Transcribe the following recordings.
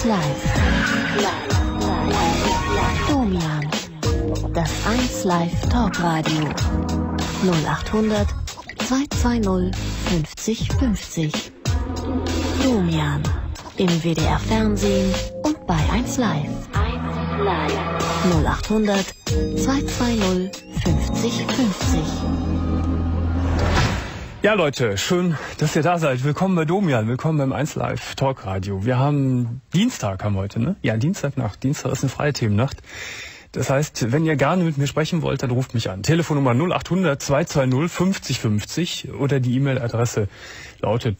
Live. Domian. Das 1 Live Talkradio. 0800 220 50 50. Domian. Im WDR Fernsehen und bei 1 Live. 0800 220 50 50. Ja, Leute, schön, dass ihr da seid. Willkommen bei Domian, willkommen beim 1 Live Talkradio. Wir haben Dienstag heute, ne? Ja, Dienstagnacht. Dienstag ist eine freie Themennacht. Das heißt, wenn ihr gerne mit mir sprechen wollt, dann ruft mich an. Telefonnummer 0800 220 50 50 oder die E-Mail-Adresse lautet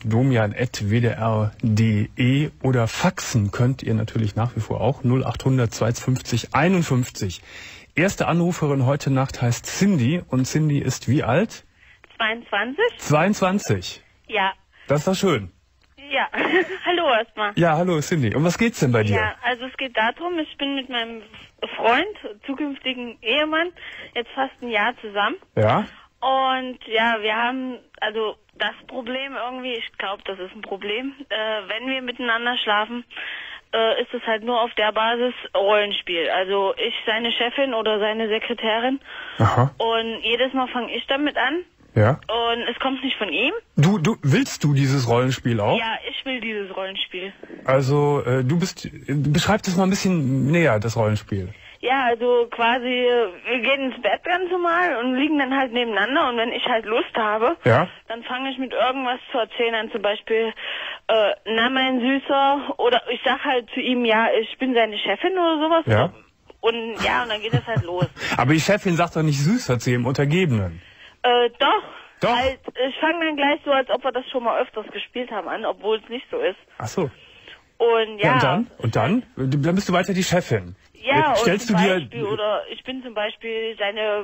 domian@wdr.de oder faxen könnt ihr natürlich nach wie vor auch 0800 250 51. Erste Anruferin heute Nacht heißt Cindy und Cindy ist wie alt? 22? 22? Ja. Das war schön. Ja, hallo erstmal. Ja, hallo Cindy. Um was geht's denn bei dir? Ja, also es geht darum, ich bin mit meinem Freund, zukünftigen Ehemann, jetzt fast ein Jahr zusammen. Ja? Und ja, wir haben, also das Problem irgendwie, ich glaube, das ist ein Problem, wenn wir miteinander schlafen, ist es halt nur auf der Basis Rollenspiel. Also ich seine Chefin oder seine Sekretärin. Aha. Und jedes Mal fange ich damit an. Ja. Und es kommt nicht von ihm. Willst du dieses Rollenspiel auch? Ja, ich will dieses Rollenspiel. Also, beschreib das mal ein bisschen näher, das Rollenspiel. Ja, also quasi, wir gehen ins Bett ganz normal und liegen dann halt nebeneinander und wenn ich halt Lust habe, ja, dann fange ich mit irgendwas zu erzählen an, zum Beispiel, na mein Süßer, oder ich sag halt zu ihm, ja, ich bin seine Chefin oder sowas. Ja. Und ja, und dann geht es halt los. Aber die Chefin sagt doch nicht Süßer zu ihrem Untergebenen. Doch. Doch. Halt, ich fange dann gleich so, als ob wir das schon mal öfters gespielt haben an, obwohl es nicht so ist. Ach so. Und ja. Und dann? Dann bist du weiter die Chefin. Ja, stellst und du zum dir Beispiel, oder ich bin zum Beispiel seine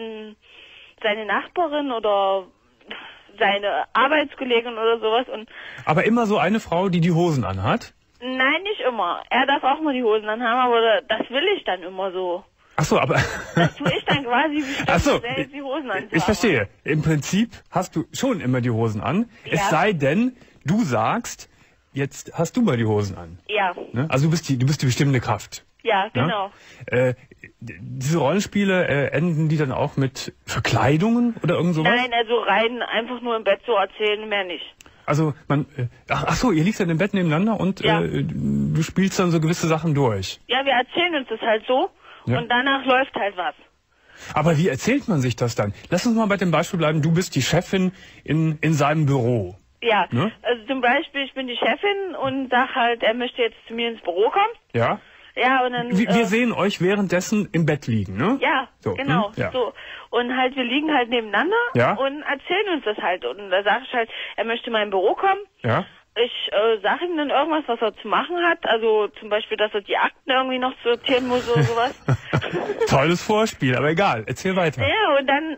Nachbarin oder seine Arbeitskollegin oder sowas und. Aber immer so eine Frau, die Hosen anhat? Nein, nicht immer. Er darf auch mal die Hosen anhaben, aber das will ich dann immer so. Ach so, aber... Das tue ich dann quasi, wie Ach so, die Hosen anzuhaben. Ich verstehe. Im Prinzip hast du schon immer die Hosen an. Ja. Es sei denn, du sagst, jetzt hast du mal die Hosen an. Ja. Ne? Also du bist die bestimmende Kraft. Ja, genau. Ja? Diese Rollenspiele, enden die dann auch mit Verkleidungen oder irgend sowas? Nein, also rein einfach nur im Bett so erzählen, mehr nicht. Also ach so, ihr liegt dann im Bett nebeneinander und ja. Du spielst dann so gewisse Sachen durch. Ja, wir erzählen uns das halt so. Ja. Und danach läuft halt was. Aber wie erzählt man sich das dann? Lass uns mal bei dem Beispiel bleiben, du bist die Chefin in seinem Büro. Ja, ne? Also zum Beispiel, ich bin die Chefin und sag halt, er möchte jetzt zu mir ins Büro kommen. Ja. Ja, und dann... Wir sehen euch währenddessen im Bett liegen, ne? Ja, so, genau. Ja. So. Und halt, wir liegen halt nebeneinander und erzählen uns das halt. Und da sag ich halt, er möchte mal im Büro kommen. Ja. Ich sage ihm dann irgendwas, was er zu machen hat. Also zum Beispiel, dass er die Akten irgendwie noch sortieren muss oder sowas. Tolles Vorspiel, aber egal. Erzähl weiter. Ja, und dann,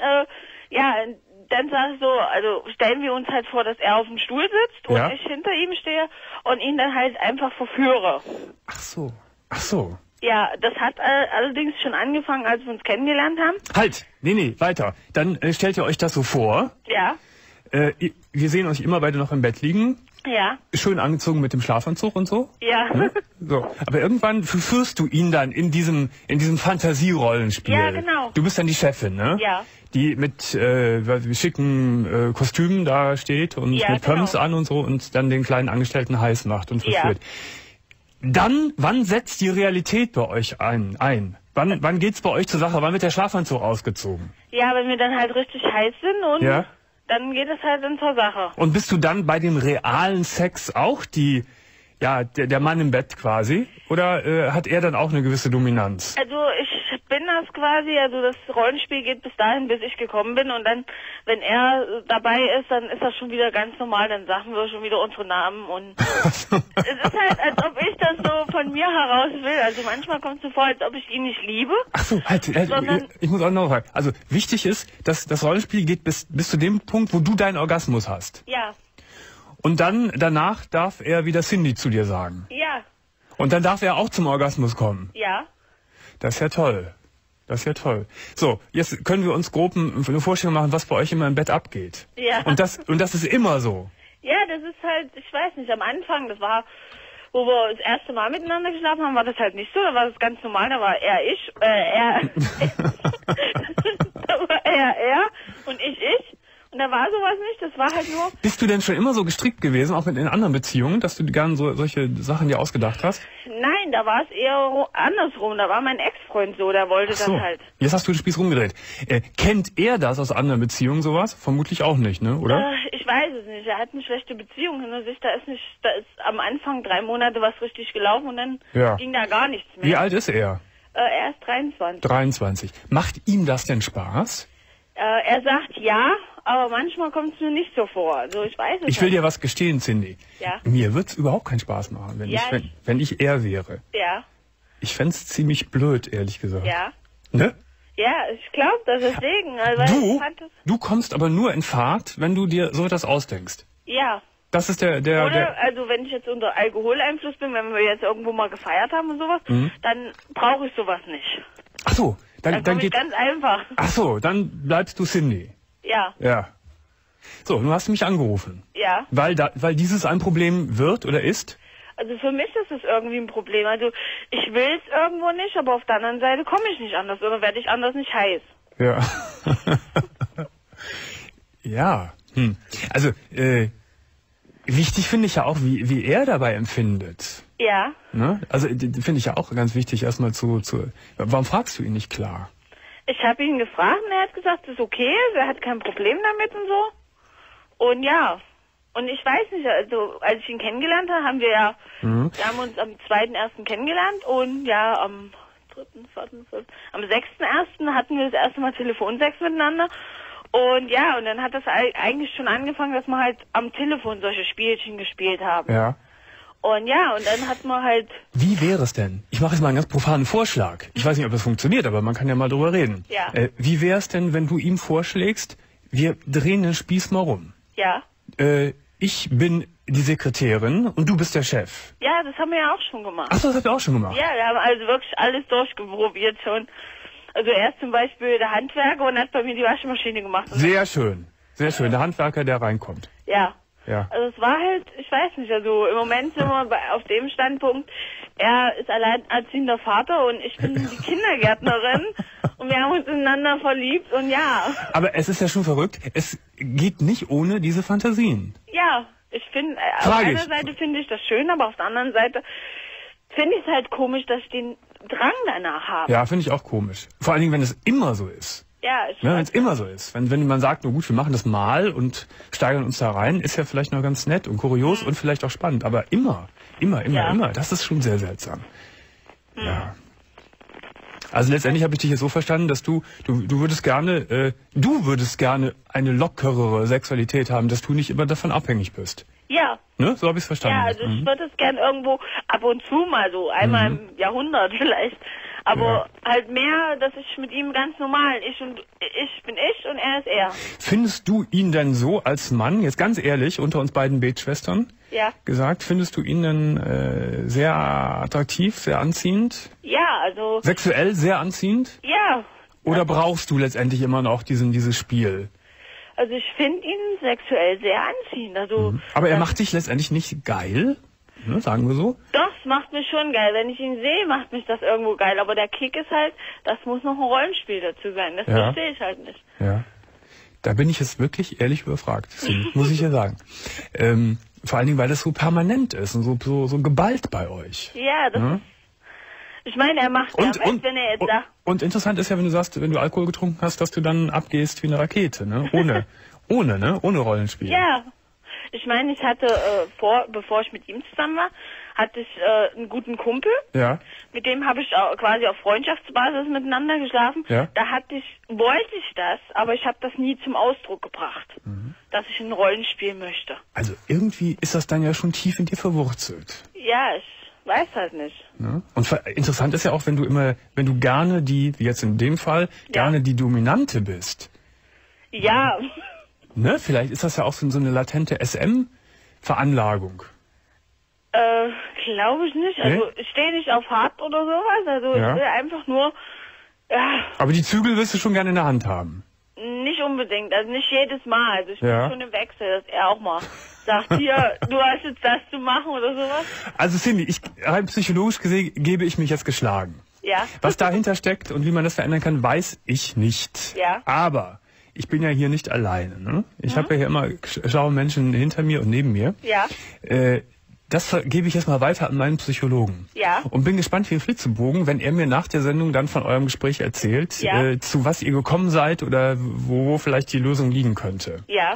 dann sag ich so, also stellen wir uns halt vor, dass er auf dem Stuhl sitzt und ich hinter ihm stehe und ihn dann halt einfach verführe. Ach so. Ja, das hat allerdings schon angefangen, als wir uns kennengelernt haben. Halt! Nee, weiter. Dann stellt ihr euch das so vor. Ja. Wir sehen euch immer beide noch im Bett liegen. Ja. Schön angezogen mit dem Schlafanzug und so. Ja. Ne? So. Aber irgendwann verführst du ihn dann in diesem Fantasierollenspiel. Ja, genau. Du bist dann die Chefin, ne? Ja. Die mit schicken Kostümen da steht und mit Pumps an und so und dann den kleinen Angestellten heiß macht und verführt. Ja. Dann, wann setzt die Realität bei euch ein? Wann geht's bei euch zur Sache? Wann wird der Schlafanzug ausgezogen? Ja, wenn wir dann halt richtig heiß sind und dann geht es halt dann zur Sache. Und bist du dann bei dem realen Sex auch der Mann im Bett quasi? Oder hat er dann auch eine gewisse Dominanz? Also ich bin das quasi, also das Rollenspiel geht bis dahin, bis ich gekommen bin und dann, wenn er dabei ist, dann ist das schon wieder ganz normal, dann sagen wir schon wieder unsere Namen und es ist halt, als ob ich das so von mir heraus will. Also manchmal kommt es so vor, als ob ich ihn nicht liebe. Ach so, halt, ich muss auch noch sagen. Also wichtig ist, dass das Rollenspiel geht bis zu dem Punkt, wo du deinen Orgasmus hast. Ja. Und dann, danach darf er wieder Cindy zu dir sagen. Ja. Und dann darf er auch zum Orgasmus kommen. Ja. Das ist ja toll. So, jetzt können wir uns grob eine Vorstellung machen, was bei euch immer im Bett abgeht. Ja. Und das ist immer so. Ja, das ist halt, ich weiß nicht, am Anfang, das war wo wir das erste Mal miteinander geschlafen haben, war das halt nicht so. Da war das ganz normal, da war er da war er und ich. Und da war sowas nicht, das war halt nur... Bist du denn schon immer so gestrickt gewesen, auch in anderen Beziehungen, dass du gern solche Sachen dir ausgedacht hast? Nein, da war es eher andersrum. Da war mein Ex-Freund so, der wollte das halt. Jetzt hast du den Spieß rumgedreht. Kennt er das aus anderen Beziehungen, sowas? Vermutlich auch nicht, ne? Oder? Ich weiß es nicht. Er hat eine schlechte Beziehung hinter sich. Da ist am Anfang 3 Monate was richtig gelaufen und dann ging da gar nichts mehr. Wie alt ist er? Er ist 23. 23. Macht ihm das denn Spaß? Er sagt ja, aber manchmal kommt es mir nicht so vor. Also ich weiß es Ich will dir was gestehen, Cindy. Ja. Mir wird's überhaupt keinen Spaß machen, wenn ich er wäre. Ja. Ich fänd's ziemlich blöd, ehrlich gesagt. Ja. Ne? Ja, ich glaube das deswegen. Also du kommst aber nur in Fahrt, wenn du dir so etwas ausdenkst. Ja. Das ist also wenn ich jetzt unter Alkoholeinfluss bin, wenn wir jetzt irgendwo mal gefeiert haben und sowas, dann brauche ich sowas nicht. Ach so, dann geht ganz einfach. Ach so, dann bleibst du Cindy. Ja. Ja. So, nun hast du mich angerufen. Ja. Weil dieses ein Problem wird oder ist? Also für mich ist es irgendwie ein Problem. Also ich will es irgendwo nicht, aber auf der anderen Seite komme ich nicht anders oder werde ich anders nicht heiß. Ja. Ja. Also, wichtig finde ich ja auch, wie er dabei empfindet. Ja. Ne? Also finde ich ja auch ganz wichtig, erstmal warum fragst du ihn nicht klar? Ich habe ihn gefragt und er hat gesagt, das ist okay, er hat kein Problem damit und so. Und ja, und ich weiß nicht, also als ich ihn kennengelernt habe, wir haben uns am 2.1. kennengelernt und ja, am 6.1. hatten wir das erste Mal Telefonsex miteinander. Und ja, und dann hat das eigentlich schon angefangen, dass wir halt am Telefon solche Spielchen gespielt haben. Ja. Und ja, und dann hat man halt... Wie wäre es denn? Ich mache jetzt mal einen ganz profanen Vorschlag. Ich weiß nicht, ob das funktioniert, aber man kann ja mal drüber reden. Ja. Wie wäre es denn, wenn du ihm vorschlägst, wir drehen den Spieß mal rum? Ja. Ich bin die Sekretärin und du bist der Chef. Ja, das haben wir ja auch schon gemacht. Ach so, das habt ihr auch schon gemacht? Ja, wir haben also wirklich alles durchprobiert schon. Also er ist zum Beispiel der Handwerker und hat bei mir die Waschmaschine gemacht. Sehr schön. Sehr schön. Der Handwerker, der reinkommt. Ja. Ja. Also es war halt, ich weiß nicht, also im Moment sind wir auf dem Standpunkt, er ist alleinerziehender Vater und ich bin die Kindergärtnerin und wir haben uns ineinander verliebt und ja. Aber es ist ja schon verrückt, es geht nicht ohne diese Fantasien. Ja, ich finde, auf einer Seite finde ich das schön, aber auf der anderen Seite finde ich es halt komisch, dass ich den Drang danach habe. Ja, finde ich auch komisch. Vor allen Dingen, wenn es immer so ist. Ja, wenn es immer so ist. Wenn man sagt, nur gut, wir machen das mal und steigern uns da rein, ist ja vielleicht noch ganz nett und kurios und vielleicht auch spannend. Aber immer, das ist schon sehr seltsam. Ja. Also letztendlich habe ich dich jetzt so verstanden, dass du würdest gerne eine lockerere Sexualität haben, dass du nicht immer davon abhängig bist. Ja. Ne? So habe ich es verstanden. Ja, also ich würde es gern irgendwo ab und zu mal so, einmal im Jahrhundert vielleicht. Aber halt mehr, dass ich mit ihm ganz normal, ich bin ich und er ist er. Findest du ihn denn so als Mann, jetzt ganz ehrlich, unter uns beiden Betschwestern gesagt, findest du ihn denn sehr attraktiv, sehr anziehend? Ja, also... Sexuell sehr anziehend? Ja. Oder brauchst du letztendlich immer noch dieses Spiel? Also ich finde ihn sexuell sehr anziehend. Also aber er macht dich letztendlich nicht geil? Ne, sagen wir so? Doch, es macht mich schon geil. Wenn ich ihn sehe, macht mich das irgendwo geil. Aber der Kick ist halt, das muss noch ein Rollenspiel dazu sein. Das verstehe ich halt nicht. Ja. Da bin ich jetzt wirklich ehrlich überfragt. Muss ich ja sagen. Vor allen Dingen, weil das so permanent ist und so geballt bei euch. Ja, das ist... Ich meine, er macht wenn er jetzt sagt... Und interessant ist ja, wenn du sagst, wenn du Alkohol getrunken hast, dass du dann abgehst wie eine Rakete, ne? Ohne Rollenspiel. Ja. Ich meine, ich hatte bevor ich mit ihm zusammen war, hatte ich einen guten Kumpel. Ja. Mit dem habe ich auch quasi auf Freundschaftsbasis miteinander geschlafen. Ja. Da wollte ich das, aber ich habe das nie zum Ausdruck gebracht, dass ich ein Rollenspiel möchte. Also irgendwie ist das dann ja schon tief in dir verwurzelt. Ja, ich weiß halt nicht. Ja. Und interessant ist ja auch, wenn du gerne wie jetzt in dem Fall, gerne die Dominante bist. Ja. Ne? Vielleicht ist das ja auch so eine latente SM-Veranlagung. Glaube ich nicht. Also ich stehe nicht auf hart oder sowas. Also ich will einfach nur... Ja. Aber die Zügel wirst du schon gerne in der Hand haben. Nicht unbedingt, also nicht jedes Mal. Also ich bin Ja. schon im Wechsel, dass er auch mal sagt, hier, du hast jetzt das zu machen oder sowas. Also Cindy, rein psychologisch gesehen gebe ich mich jetzt geschlagen. Ja. Was dahinter steckt und wie man das verändern kann, weiß ich nicht. Ja. Aber ich bin ja hier nicht alleine. Ne? Ich habe ja hier immer schlaue Menschen hinter mir und neben mir. Ja. Das gebe ich jetzt mal weiter an meinen Psychologen. Ja. Und bin gespannt wie ein Flitzebogen, wenn er mir nach der Sendung dann von eurem Gespräch erzählt, Ja. zu was ihr gekommen seid oder wo vielleicht die Lösung liegen könnte. Ja.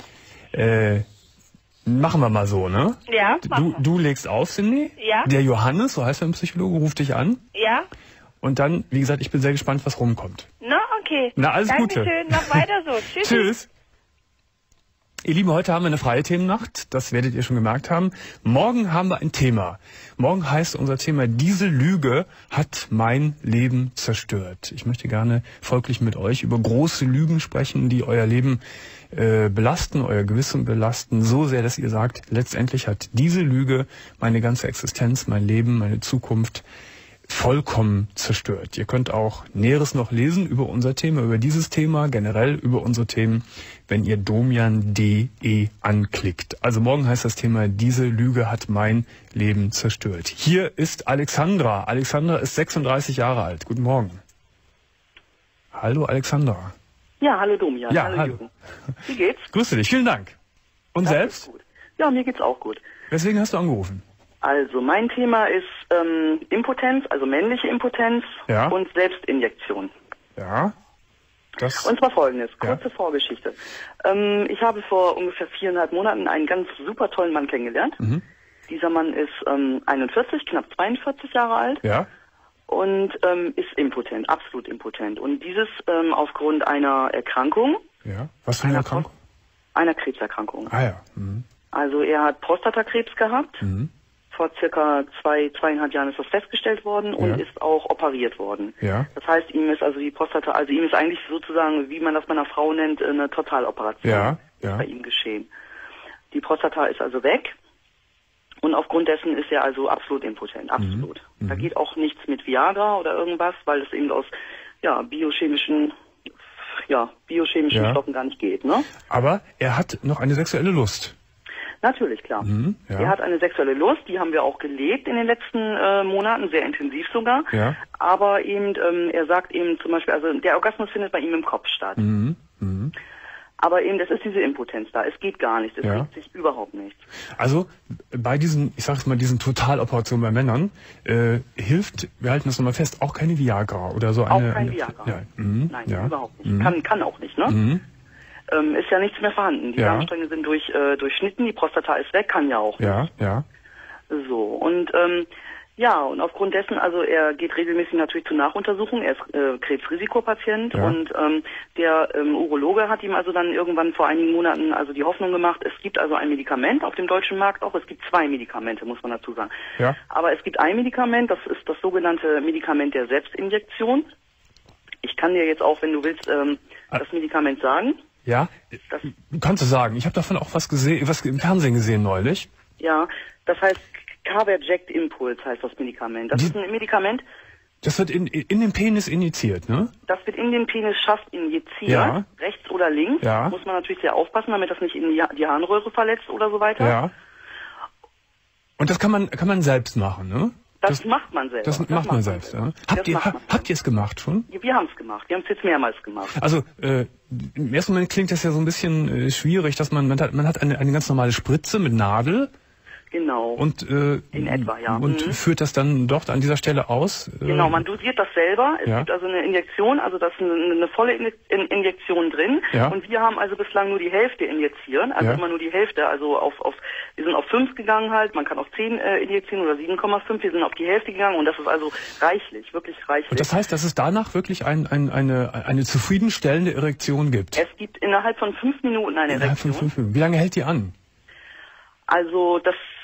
Machen wir mal so, ne? Ja. Du legst auf, Cindy. Ja. Der Johannes, so heißt er im Psychologe, ruft dich an. Ja. Und dann, wie gesagt, ich bin sehr gespannt, was rumkommt. Na, okay. Na, alles Gute. Dankeschön, mach weiter so. Tschüss. Tschüss. Ihr Lieben, heute haben wir eine freie Themennacht, das werdet ihr schon gemerkt haben. Morgen haben wir ein Thema. Morgen heißt unser Thema, diese Lüge hat mein Leben zerstört. Ich möchte gerne folglich mit euch über große Lügen sprechen, die euer Leben belasten, euer Gewissen belasten, so sehr, dass ihr sagt, letztendlich hat diese Lüge meine ganze Existenz, mein Leben, meine Zukunft vollkommen zerstört. Ihr könnt auch Näheres noch lesen über unser Thema, über dieses Thema, generell über unsere Themen, wenn ihr domian.de anklickt. Also morgen heißt das Thema, diese Lüge hat mein Leben zerstört. Hier ist Alexandra. Alexandra ist 36 Jahre alt. Guten Morgen. Hallo Alexandra. Ja, hallo Domian. Ja, hallo hallo. Jürgen. Wie geht's? Grüße dich, vielen Dank. Und Das selbst? ist gut. Ja, mir geht's auch gut. Weswegen hast du angerufen? Also, mein Thema ist Impotenz, also männliche Impotenz Ja. und Selbstinjektion. Ja. Das. Und zwar folgendes, Ja. kurze Vorgeschichte. Ich habe vor ungefähr 4,5 Monaten einen ganz super tollen Mann kennengelernt. Mhm. Dieser Mann ist 41, knapp 42 Jahre alt Ja. und ist impotent, absolut impotent. Und dieses aufgrund einer Erkrankung, Ja. Was für eine Erkrankung? einer Krebserkrankung. Ah ja. Mhm. Also er hat Prostatakrebs gehabt. Mhm. Vor circa 2,5 Jahren ist das festgestellt worden und Ja. ist auch operiert worden. Ja. Das heißt, ihm ist also die Prostata, also ihm ist eigentlich sozusagen, wie man das bei einer Frau nennt, eine Totaloperation Ja. Ja. bei ihm geschehen. Die Prostata ist also weg und aufgrund dessen ist er also absolut impotent, absolut. Da geht auch nichts mit Viagra oder irgendwas, weil es eben aus biochemischen Ja. Stoffen gar nicht geht, ne? Aber er hat noch eine sexuelle Lust. Natürlich, klar. Ja. Er hat eine sexuelle Lust, die haben wir auch gelebt in den letzten Monaten, sehr intensiv sogar. Ja. Aber eben, er sagt eben zum Beispiel, also der Orgasmus findet bei ihm im Kopf statt. Mhm. Mhm. Aber eben, es ist diese Impotenz da. Es geht gar nichts. Es Ja. regt sich überhaupt nichts. Also bei diesen, ich sag es mal, diesen Totaloperationen bei Männern hilft, wir halten das nochmal fest, auch keine Viagra oder so Auch eine. kein Viagra. Ja. Mhm. Nein, Ja. überhaupt nicht. Kann auch nicht, ne? Mhm. Ist ja nichts mehr vorhanden. Die Ja. Darmstränge sind durchschnitten, die Prostata ist weg, kann ja auch Ja. nicht. Ja. So, und und aufgrund dessen, also er geht regelmäßig natürlich zur Nachuntersuchung, er ist Krebsrisikopatient Ja. und der Urologe hat ihm also dann irgendwann vor einigen Monaten also die Hoffnung gemacht, es gibt also ein Medikament auf dem deutschen Markt auch, es gibt 2 Medikamente, muss man dazu sagen. Ja. Aber es gibt ein Medikament, das ist das sogenannte Medikament der Selbstinjektion. Ich kann dir jetzt auch, wenn du willst, das Medikament sagen. Ja. Das, Du kannst es sagen. Ich habe davon auch was gesehen, was im Fernsehen gesehen neulich. ja, das heißt Carverject Impuls heißt das Medikament. Das ist ein Medikament, Das wird in den Penis injiziert, ne? das wird in den Penisschaft injiziert, Ja. rechts oder links. Ja. Muss man natürlich sehr aufpassen, damit das nicht in die Harnröhre verletzt oder so weiter. Ja. Und das kann man selbst machen, ne? Das macht man selber. Das macht man selbst, ja. Das macht man Habt ihr es gemacht schon? Wir haben es gemacht. Wir haben es jetzt mehrmals gemacht. Also im ersten Moment klingt das ja so ein bisschen schwierig, dass man hat eine ganz normale Spritze mit Nadel Genau. und in etwa, ja. und führt das dann dort an dieser Stelle aus. Genau, man dosiert das selber. Es Ja. gibt also eine Injektion, also da ist eine volle Injektion drin. Ja. Und wir haben also bislang nur die Hälfte injizieren, also Ja. immer nur die Hälfte. Also wir sind auf 5 gegangen halt, man kann auf 10 injizieren oder 7,5. Wir sind auf die Hälfte gegangen und das ist also reichlich, wirklich reichlich. Und das heißt, dass es danach wirklich eine zufriedenstellende Erektion gibt. Es gibt innerhalb von 5 Minuten eine Innerhalb von Erektion. 5 Minuten. Wie lange hält die an? Also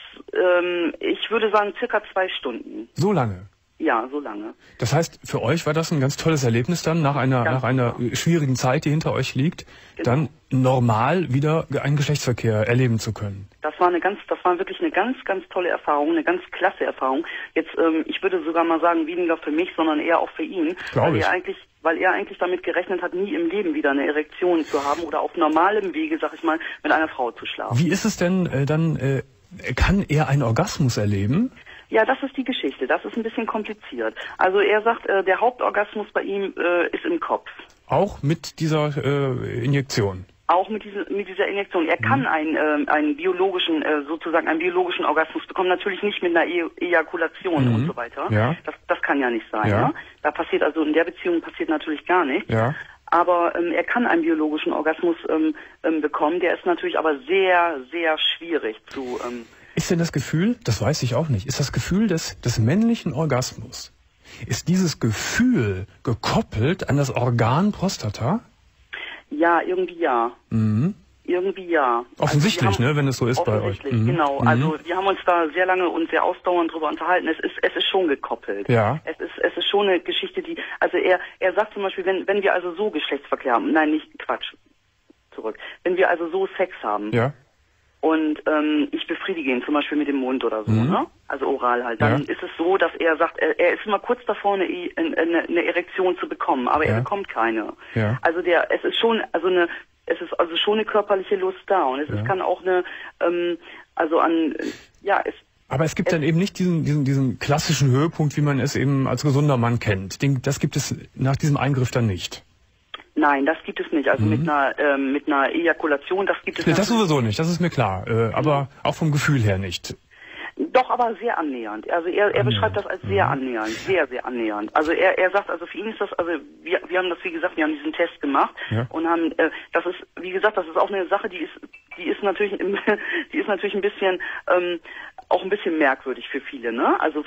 ich würde sagen circa 2 Stunden. So lange. Ja, so lange. Das heißt, für euch war das ein ganz tolles Erlebnis dann, nach einer Ganz schwierigen Zeit, die hinter euch liegt, Genau. dann normal wieder einen Geschlechtsverkehr erleben zu können. Das war wirklich eine ganz, ganz tolle Erfahrung, eine ganz klasse Erfahrung. Jetzt, ich würde sogar mal sagen, weniger für mich, sondern eher auch für ihn, weil er eigentlich damit gerechnet hat, nie im Leben wieder eine Erektion zu haben oder auf normalem Wege, sag ich mal, mit einer Frau zu schlafen. Wie ist es denn kann er einen Orgasmus erleben? Ja, das ist die Geschichte. Das ist ein bisschen kompliziert. Also er sagt, der Hauptorgasmus bei ihm ist im Kopf. Auch mit dieser Injektion? Auch mit dieser Injektion. Er kann einen biologischen Orgasmus bekommen, natürlich nicht mit einer Ejakulation und so weiter. Ja. Das kann ja nicht sein. Ja. Ne? Da passiert also in der Beziehung natürlich gar nichts. Ja. Aber er kann einen biologischen Orgasmus bekommen. Der ist natürlich aber sehr, sehr schwierig zu. Ist denn das Gefühl, das weiß ich auch nicht, ist das Gefühl des männlichen Orgasmus, ist dieses Gefühl gekoppelt an das Organ Prostata? Ja, irgendwie ja. Mhm. Irgendwie ja. Offensichtlich, also wenn es so ist bei euch. Mhm. Genau. Mhm. Also wir haben uns da sehr lange und sehr ausdauernd drüber unterhalten. Es ist schon gekoppelt. Ja. Es ist schon eine Geschichte, die, also er sagt zum Beispiel, wenn wir also so Geschlechtsverkehr haben, nein, nicht Quatsch, zurück. Wenn wir also so Sex haben. Ja. Und ich befriedige ihn zum Beispiel mit dem Mund oder so, ne? Also oral halt. Dann ist es so, dass er sagt, er ist immer kurz davor, eine Erektion zu bekommen, aber er bekommt keine. Ja. Also es ist schon eine körperliche Lust da und es kann auch aber es gibt dann eben nicht diesen klassischen Höhepunkt, wie man es eben als gesunder Mann kennt. Das gibt es nach diesem Eingriff dann nicht. Nein, das gibt es nicht. Also mit einer Ejakulation, das gibt es nicht. Das sowieso nicht, das ist mir klar. Aber auch vom Gefühl her nicht. Doch, aber sehr annähernd. Also er beschreibt das als sehr annähernd, sehr, sehr annähernd. Also er sagt, also für ihn ist das, also wir haben das, wie gesagt, wir haben diesen Test gemacht und haben, das ist, wie gesagt, das ist auch eine Sache, die ist natürlich ein bisschen, auch ein bisschen merkwürdig für viele, ne? Also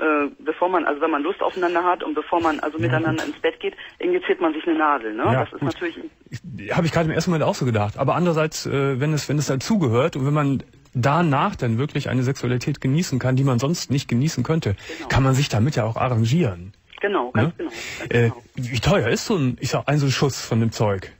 wenn man Lust aufeinander hat und bevor man also miteinander ins Bett geht, injiziert man sich eine Nadel, ne? Ja, das ist natürlich. Habe ich gerade im ersten Moment auch so gedacht. Aber andererseits, wenn es dazugehört und wenn man danach dann wirklich eine Sexualität genießen kann, die man sonst nicht genießen könnte, kann man sich damit ja auch arrangieren. Genau, ganz genau. Wie teuer ist so ein Schuss von dem Zeug?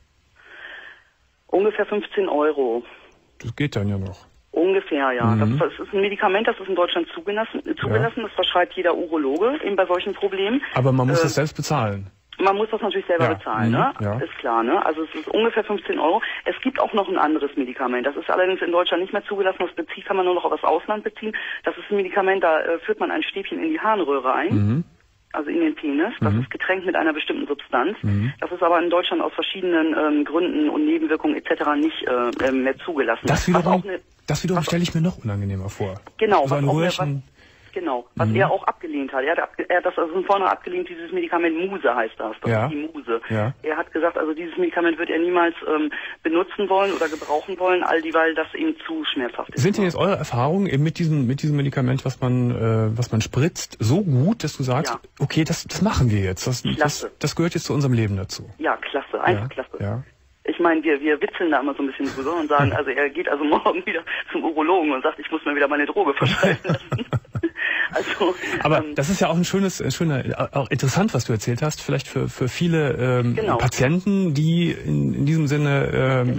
Ungefähr 15 €. Das geht dann ja noch. Ungefähr, ja. Das ist ein Medikament, das ist in Deutschland zugelassen. Das verschreibt jeder Urologe eben bei solchen Problemen. Aber man muss das selbst bezahlen. Man muss das natürlich selber bezahlen, ne? Ja. Ist klar, ne? Also es ist ungefähr 15 €. Es gibt auch noch ein anderes Medikament. Das ist allerdings in Deutschland nicht mehr zugelassen. Das kann man nur noch aus Ausland beziehen. Das ist ein Medikament, da führt man ein Stäbchen in die Harnröhre ein. Also in den Penis. Das ist getränkt mit einer bestimmten Substanz. Das ist aber in Deutschland aus verschiedenen Gründen und Nebenwirkungen etc. nicht mehr zugelassen. Das wiederum stelle ich mir noch unangenehmer vor. Genau. So ein Röhrchen. Genau, was er auch abgelehnt hat. Er hat das also von vorne abgelehnt, dieses Medikament Muse heißt das. Das ist die Muse. Ja. Er hat gesagt, also dieses Medikament wird er niemals benutzen wollen oder gebrauchen wollen, all dieweil das ihm zu schmerzhaft ist. Sind denn jetzt eure Erfahrungen eben mit diesem Medikament, was man spritzt, so gut, dass du sagst, okay, das machen wir jetzt. Das gehört jetzt zu unserem Leben dazu. Ja, klasse, einfach klasse. Ja. Ich meine, wir witzeln da immer so ein bisschen drüber und sagen, also er geht also morgen wieder zum Urologen und sagt, ich muss mir wieder meine Droge verschreiben lassen. Also, aber das ist ja auch auch interessant, was du erzählt hast, vielleicht für viele Patienten, die in diesem Sinne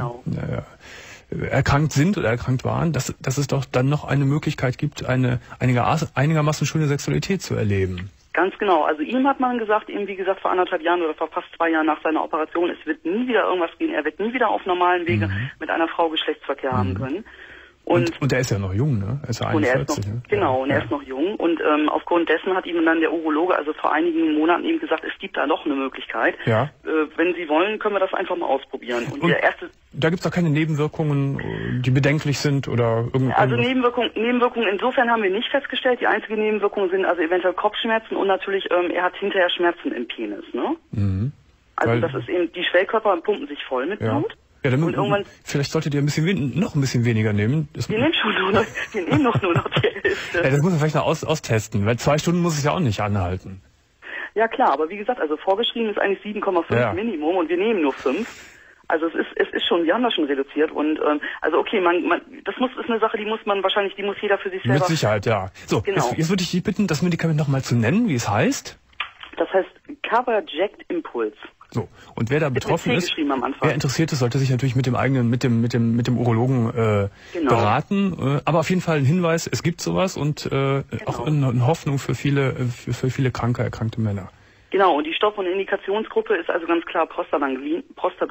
erkrankt sind oder erkrankt waren, dass es doch dann noch eine Möglichkeit gibt, eine einigermaßen schöne Sexualität zu erleben. Ganz genau. Also ihm hat man gesagt, wie gesagt, vor 1,5 Jahren oder vor fast 2 Jahren nach seiner Operation, es wird nie wieder irgendwas gehen. Er wird nie wieder auf normalen Wege mit einer Frau Geschlechtsverkehr haben können. Und er ist ja noch jung, ne? Er ist ja 41. Er ist noch jung. Und aufgrund dessen hat ihm dann der Urologe also vor einigen Monaten eben gesagt, es gibt da noch eine Möglichkeit. Ja. Wenn Sie wollen, können wir das einfach mal ausprobieren. Und da gibt es auch keine Nebenwirkungen, die bedenklich sind oder irgendwas? Also Nebenwirkungen insofern haben wir nicht festgestellt. Die einzigen Nebenwirkungen sind also eventuell Kopfschmerzen und natürlich, er hat hinterher Schmerzen im Penis, ne? Also das ist eben, die Schwellkörper pumpen sich voll mit Blut. Ja, dann vielleicht solltet ihr noch ein bisschen weniger nehmen. Wir nehmen doch nur noch die Hälfte. Ja, das muss man vielleicht noch austesten, weil 2 Stunden muss es ja auch nicht anhalten. Ja klar, aber wie gesagt, also vorgeschrieben ist eigentlich 7,5 Minimum und wir nehmen nur 5. Also es ist schon, wir haben das schon reduziert und also okay, das ist eine Sache, die muss jeder für sich selber. Mit Sicherheit, ja. So, genau. Jetzt würde ich dich bitten, das Medikament nochmal zu nennen, wie es heißt. Das heißt Coverject Impulse. So. Und wer da betroffen ist, am Anfang. wer interessiert ist, sollte sich natürlich mit dem eigenen, mit dem Urologen beraten. Aber auf jeden Fall ein Hinweis, es gibt sowas und auch eine Hoffnung für viele erkrankte Männer. Genau, und die Stoff- und Indikationsgruppe ist also ganz klar Prostaglandin.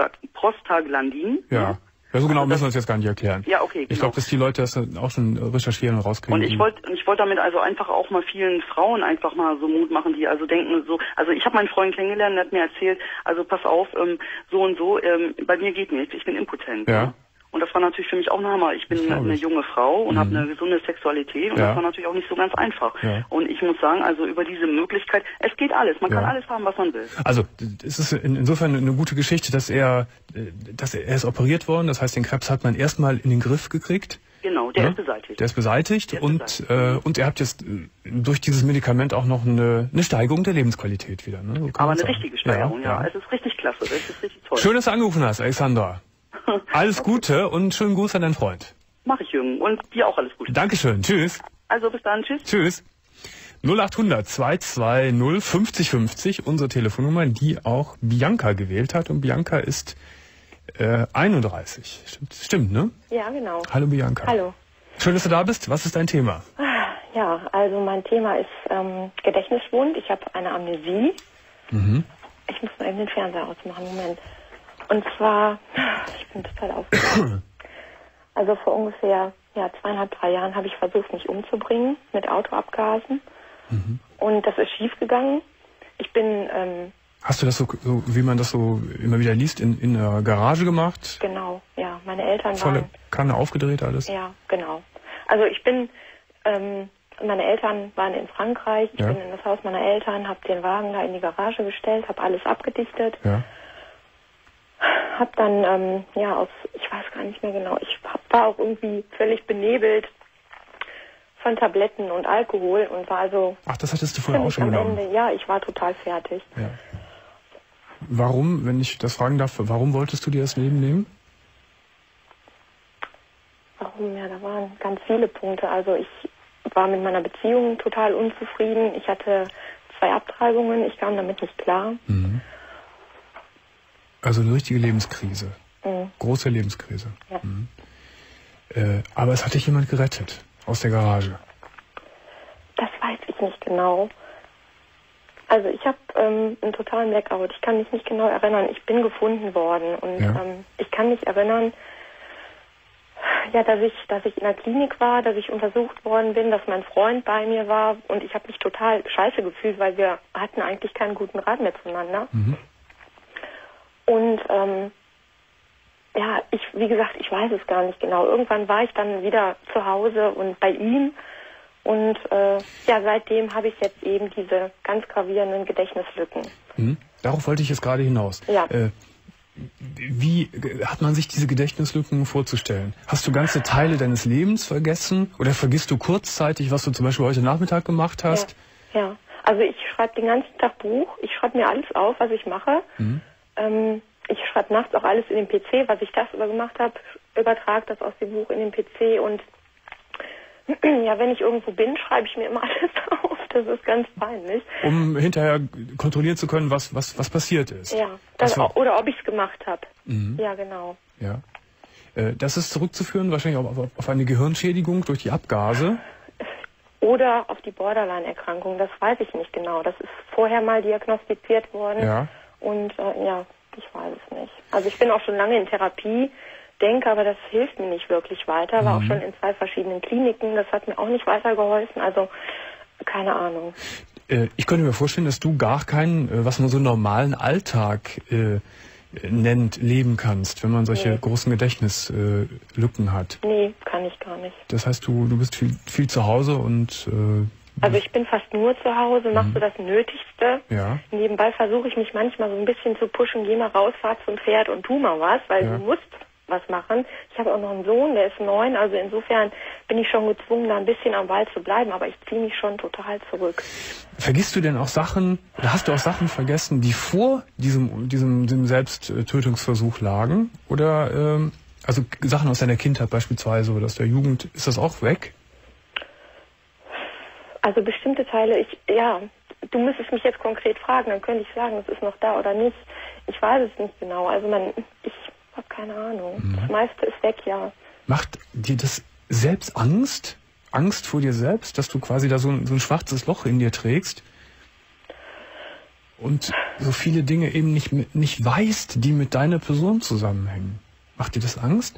Ja. Ja, so genau müssen wir uns jetzt gar nicht erklären. Ja, okay, genau. Ich glaube, dass die Leute das auch schon recherchieren und rauskriegen. Und ich wollte damit also einfach auch mal vielen Frauen einfach mal so Mut machen, die also denken so, also ich habe meinen Freund kennengelernt, der hat mir erzählt, also pass auf, so und so, bei mir geht nichts, ich bin impotent. Ja. Ne? Und das war natürlich für mich auch ein Hammer. Ich bin eine junge Frau und habe eine gesunde Sexualität und das war natürlich auch nicht so ganz einfach. Ja. Und ich muss sagen, also über diese Möglichkeit, es geht alles. Man kann alles haben, was man will. Also es ist insofern eine gute Geschichte, dass er ist operiert worden. Das heißt, den Krebs hat man erstmal in den Griff gekriegt. Genau, der ist beseitigt. Der ist beseitigt und ihr habt jetzt durch dieses Medikament auch noch eine Steigerung der Lebensqualität wieder. Ne? So aber eine richtige Steigerung, ja. Es ist richtig klasse, das ist richtig toll. Schön, dass du angerufen hast, Alexandra. Alles Gute und schönen Gruß an deinen Freund. Mach ich, Jürgen. Und dir auch alles Gute. Dankeschön. Tschüss. Also bis dann. Tschüss. Tschüss. 0800 220 50 50, unsere Telefonnummer, die auch Bianca gewählt hat. Und Bianca ist 31. Stimmt, ne? Ja, genau. Hallo Bianca. Hallo. Schön, dass du da bist. Was ist dein Thema? Ja, also mein Thema ist Gedächtnisschwund. Ich habe eine Amnesie. Mhm. Ich muss mal eben den Fernseher ausmachen. Moment. Und zwar, ich bin total aufgeregt. Also vor ungefähr 2,5, 3 Jahren habe ich versucht, mich umzubringen mit Autoabgasen. Mhm. Und das ist schief gegangen. Ich bin... Hast du das so, wie man das so immer wieder liest, in der Garage gemacht? Genau, ja. Meine Eltern Volle Kanne aufgedreht alles? Ja, genau. Also ich bin... meine Eltern waren in Frankreich. Ich bin in das Haus meiner Eltern, habe den Wagen da in die Garage gestellt, habe alles abgedichtet. Ja. Hab dann, ich weiß gar nicht mehr genau, ich war auch irgendwie völlig benebelt von Tabletten und Alkohol und war also... Ach, das hattest du vorher auch schon genommen? Ende, ja, ich war total fertig. Ja. Warum, wenn ich das fragen darf, warum wolltest du dir das Leben nehmen? Warum? Ja, da waren ganz viele Punkte. Also ich war mit meiner Beziehung total unzufrieden. Ich hatte 2 Abtreibungen, ich kam damit nicht klar. Mhm. Also eine richtige Lebenskrise. Mhm. Große Lebenskrise. Ja. Mhm. Aber es hat dich jemand gerettet aus der Garage. Das weiß ich nicht genau. Also ich habe einen totalen Blackout. Ich kann mich nicht genau erinnern. Ich bin gefunden worden und ich kann mich erinnern, dass ich in der Klinik war, dass ich untersucht worden bin, dass mein Freund bei mir war und ich habe mich total scheiße gefühlt, weil wir hatten eigentlich keinen guten Rat mehr zueinander. Mhm. Und wie gesagt, ich weiß es gar nicht genau. Irgendwann war ich dann wieder zu Hause und bei ihm. Und seitdem habe ich jetzt eben diese ganz gravierenden Gedächtnislücken. Mhm. Darauf wollte ich jetzt gerade hinaus. Ja. Wie hat man sich diese Gedächtnislücken vorzustellen? Hast du ganze Teile deines Lebens vergessen? Oder vergisst du kurzzeitig, was du zum Beispiel heute Nachmittag gemacht hast? Ja. Also ich schreibe den ganzen Tag Buch. Ich schreibe mir alles auf, was ich mache. Mhm. Ich schreibe nachts auch alles in den PC, was ich tagsüber gemacht habe, übertrage das aus dem Buch in den PC und wenn ich irgendwo bin, schreibe ich mir immer alles auf. Das ist ganz peinlich. Um hinterher kontrollieren zu können, was passiert ist. Ja, oder ob ich es gemacht habe. Mhm. Ja, genau. Ja. Das ist zurückzuführen wahrscheinlich auch auf eine Gehirnschädigung durch die Abgase. Oder auf die Borderline-Erkrankung, das weiß ich nicht genau. Das ist vorher mal diagnostiziert worden. Ja. Und ich weiß es nicht. Also ich bin auch schon lange in Therapie, denke, aber das hilft mir nicht wirklich weiter. War auch schon in 2 verschiedenen Kliniken, das hat mir auch nicht weitergeholfen. Also keine Ahnung. Ich könnte mir vorstellen, dass du gar keinen, was man so normalen Alltag nennt, leben kannst, wenn man solche großen Gedächtnislücken hat. Nee, kann ich gar nicht. Das heißt, du bist viel zu Hause und... Also ich bin fast nur zu Hause, mache so das Nötigste. Ja. Nebenbei versuche ich mich manchmal so ein bisschen zu pushen, geh mal raus, fahr zum Pferd und tu mal was, weil du musst was machen. Ich habe auch noch einen Sohn, der ist 9, also insofern bin ich schon gezwungen, da ein bisschen am Ball zu bleiben, aber ich ziehe mich schon total zurück. Vergisst du denn auch Sachen, oder hast du auch Sachen vergessen, die vor diesem Selbsttötungsversuch lagen? Oder also Sachen aus deiner Kindheit beispielsweise oder aus der Jugend, ist das auch weg? Also bestimmte Teile, du müsstest mich jetzt konkret fragen, dann könnte ich sagen, es ist noch da oder nicht. Ich weiß es nicht genau. Also ich habe keine Ahnung. Das meiste ist weg, ja. Macht dir das selbst Angst? Angst vor dir selbst, dass du quasi da so ein schwarzes Loch in dir trägst? Und so viele Dinge eben nicht weißt, die mit deiner Person zusammenhängen. Macht dir das Angst?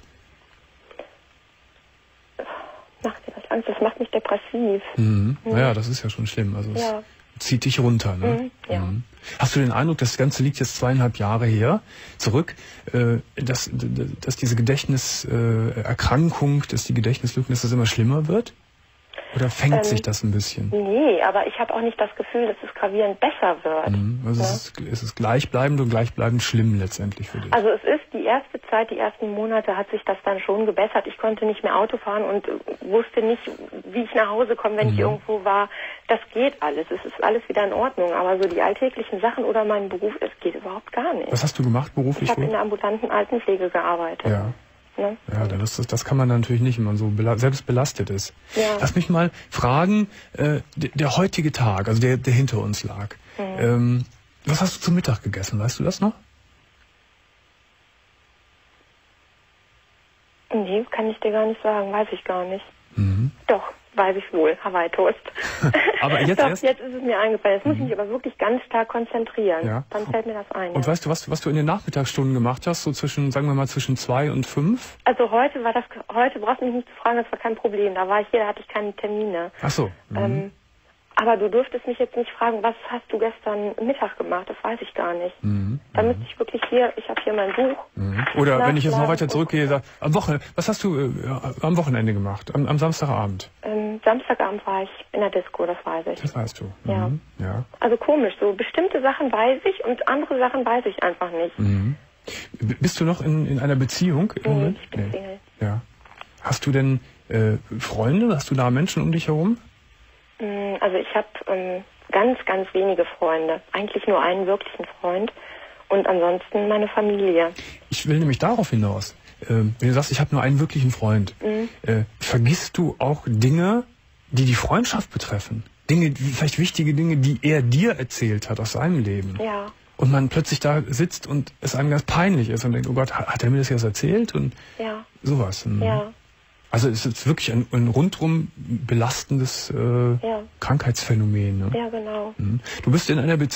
Macht dir das Angst? Das macht mich depressiv. Naja, das ist ja schon schlimm. Also es zieht dich runter. Ne? Ja. Hast du den Eindruck, das Ganze liegt jetzt 2,5 Jahre zurück, dass diese Gedächtniserkrankung, dass die Gedächtnislücken, dass das immer schlimmer wird? Oder fängt sich das ein bisschen? Nee, aber ich habe auch nicht das Gefühl, dass es gravierend besser wird. Also es ist gleichbleibend und gleichbleibend schlimm letztendlich für dich. Also es ist die erste Zeit, die ersten Monate hat sich das dann schon gebessert. Ich konnte nicht mehr Auto fahren und wusste nicht, wie ich nach Hause komme, wenn ich irgendwo war. Das geht alles. Es ist alles wieder in Ordnung. Aber so die alltäglichen Sachen oder mein Beruf, es geht überhaupt gar nicht. Was hast du gemacht beruflich? Ich habe in der ambulanten Altenpflege gearbeitet. Ja. Ne? Ja, das kann man natürlich nicht, wenn man so selbst belastet ist. Ja. Lass mich mal fragen, der heutige Tag, also der hinter uns lag, was hast du zum Mittag gegessen? Weißt du das noch? Nee, kann ich dir gar nicht sagen, weiß ich gar nicht. Doch, weiß ich wohl, Hawaii-Toast. Aber jetzt Doch, erst? jetzt ist es mir eingefallen. Jetzt muss ich mich aber wirklich ganz stark konzentrieren. Ja. Dann fällt mir das ein. Und weißt du, was du in den Nachmittagsstunden gemacht hast, so zwischen 2 und 5? Also heute brauchst du mich nicht zu fragen, das war kein Problem. Da hatte ich keine Termine. Ach so. Aber du dürftest mich jetzt nicht fragen, was hast du gestern Mittag gemacht? Das weiß ich gar nicht. Da müsste ich wirklich ich habe hier mein Buch. Oder wenn ich jetzt noch weiter zurückgehe, was hast du am Wochenende gemacht? Am Samstagabend? Samstagabend war ich in der Disco, das weiß ich. Das weißt du. Ja. Ja. Also komisch, so bestimmte Sachen weiß ich und andere Sachen weiß ich einfach nicht. Bist du noch in einer Beziehung im Moment? Ich bin Single. Ja. Hast du denn Freunde? Hast du da Menschen um dich herum? Also ich habe ganz, ganz wenige Freunde. Eigentlich nur einen wirklichen Freund und ansonsten meine Familie. Ich will nämlich darauf hinaus. Wenn du sagst, ich habe nur einen wirklichen Freund, vergisst du auch Dinge, die die Freundschaft betreffen? Vielleicht wichtige Dinge, die er dir erzählt hat aus seinem Leben. Ja. Und man plötzlich da sitzt und es einem ganz peinlich ist und denkt, oh Gott, hat er mir das jetzt erzählt? Und sowas. Ja. Also es ist wirklich ein rundrum belastendes Krankheitsphänomen. Ne? Ja, genau. Du bist in einer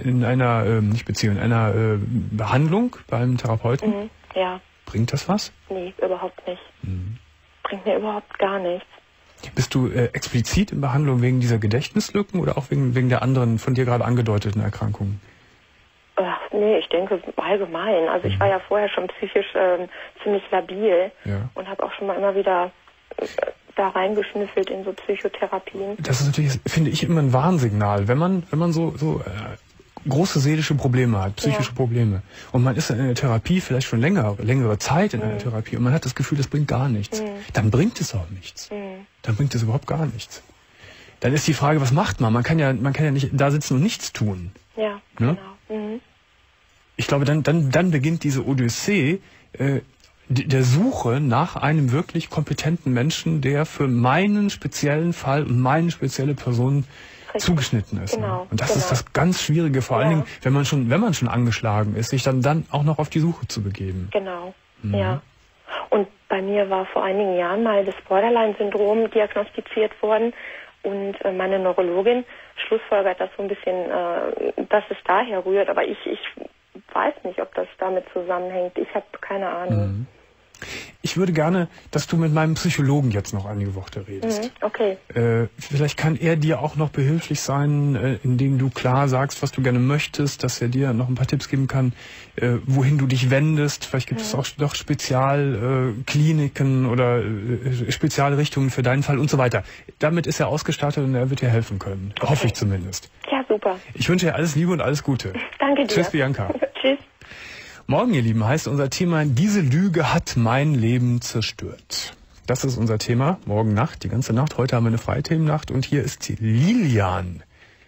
Behandlung bei einem Therapeuten? Ja. Bringt das was? Nee, überhaupt nicht. Bringt mir überhaupt gar nichts. Bist du explizit in Behandlung wegen dieser Gedächtnislücken oder auch wegen der anderen von dir gerade angedeuteten Erkrankungen? Nee, ich denke allgemein. Also ich war ja vorher schon psychisch ziemlich labil und habe auch schon mal immer wieder da reingeschnüffelt in so Psychotherapien. Das ist natürlich, finde ich, immer ein Warnsignal, wenn man so große seelische Probleme hat, psychische Probleme, und man ist in einer Therapie vielleicht schon längere Zeit in einer Therapie und man hat das Gefühl, das bringt gar nichts. Dann bringt es auch nichts. Dann bringt es überhaupt gar nichts. Dann ist die Frage, was macht man? Man kann ja nicht da sitzen und nichts tun. Ja, ne? Genau. Ich glaube, dann beginnt diese Odyssee der Suche nach einem wirklich kompetenten Menschen, der für meinen speziellen Fall und meine spezielle Person zugeschnitten ist. Genau, und das ist das ganz Schwierige, vor allen Dingen, wenn man schon angeschlagen ist, sich dann auch noch auf die Suche zu begeben. Genau, ja. Und bei mir war vor einigen Jahren mal das Borderline-Syndrom diagnostiziert worden und meine Neurologin schlussfolgert das so ein bisschen, dass es daher rührt, aber ich weiß nicht, ob das damit zusammenhängt. Ich habe keine Ahnung. Ich würde gerne, dass du mit meinem Psychologen jetzt noch einige Worte redest. Okay. Vielleicht kann er dir auch noch behilflich sein, indem du klar sagst, was du gerne möchtest, dass er dir noch ein paar Tipps geben kann, wohin du dich wendest. Vielleicht gibt es auch noch Spezialkliniken oder Spezialrichtungen für deinen Fall und so weiter. Damit ist er ausgestattet und er wird dir helfen können. Okay. Hoffe ich zumindest. Ja, super. Ich wünsche dir alles Liebe und alles Gute. Danke dir. Tschüss, Bianca. Tschüss. Morgen, ihr Lieben, heißt unser Thema, diese Lüge hat mein Leben zerstört. Das ist unser Thema, morgen Nacht, die ganze Nacht. Heute haben wir eine Freithemennacht und hier ist Lilian.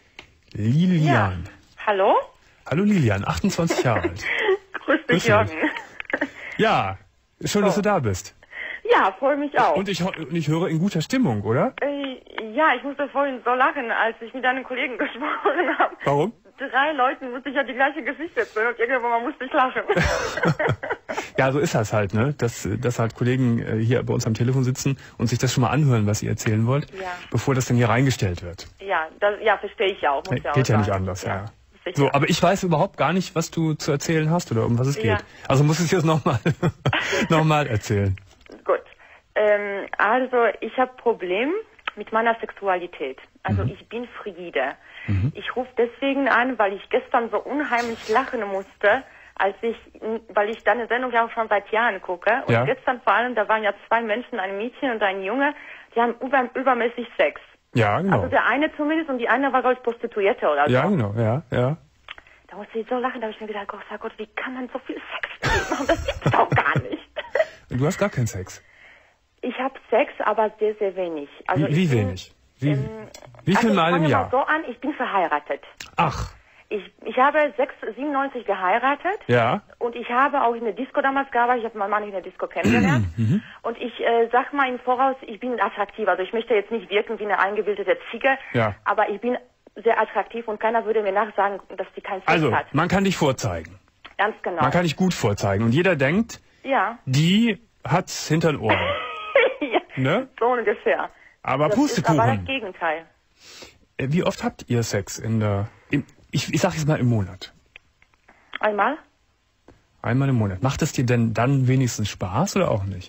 Ja. Hallo? Hallo Lilian, 28 Jahre alt. Grüß dich, Jürgen. Ja, schön, dass du da bist. Ja, freue mich auch. Und ich höre in guter Stimmung, oder? Ja, ich musste vorhin so lachen, als ich mit einem Kollegen gesprochen habe. Warum? 3 Leuten musste ich ja die gleiche Geschichte erzählen und irgendwann mal musste ich lachen. Ja, so ist das halt, ne? Dass halt Kollegen hier bei uns am Telefon sitzen und sich das schon mal anhören, was ihr erzählen wollt, bevor das dann hier reingestellt wird. Ja, verstehe ich auch. Muss Geht ja nicht anders, ja. Sicher. So, aber ich weiß überhaupt gar nicht, was du zu erzählen hast oder um was es geht. Ja. Also musst du es jetzt nochmal erzählen. Gut. Also, ich habe Problem mit meiner Sexualität. Also, ich bin frigide. Ich rufe deswegen an, weil ich gestern so unheimlich lachen musste, weil ich deine Sendung ja auch schon seit Jahren gucke. Und gestern vor allem, da waren ja 2 Menschen, ein Mädchen und ein Junge, die haben übermäßig Sex. Ja, genau. Also der eine zumindest und die andere war, glaube ich, Prostituierte oder so. Ja, genau, ja. Da musste ich so lachen, da habe ich mir gedacht, Gott, wie kann man so viel Sex machen? Das gibt's doch gar nicht. Du hast gar keinen Sex? Ich habe Sex, aber sehr, sehr wenig. Also wie wenig? Wie viel Mal im Jahr? Ich fange mal so an, ich bin verheiratet. Ach. Ich habe 97 geheiratet. Ja. Und ich habe auch in der Disco damals gearbeitet. Ich habe meinen Mann in der Disco kennengelernt. Und ich sag mal im Voraus, ich bin attraktiv. Also ich möchte jetzt nicht wirken wie eine eingebildete Ziege. Ja. Aber ich bin sehr attraktiv und keiner würde mir nachsagen, dass die keinen Sex hat. Also, man kann dich vorzeigen. Ganz genau. Man kann dich gut vorzeigen. Und jeder denkt, die hat's hinter den Ohren. Ja, ne? So ungefähr. Aber Pustekuchen. Das ist aber das Gegenteil. Wie oft habt ihr Sex ich sag jetzt mal im Monat? Einmal? Einmal im Monat. Macht es dir denn dann wenigstens Spaß oder auch nicht?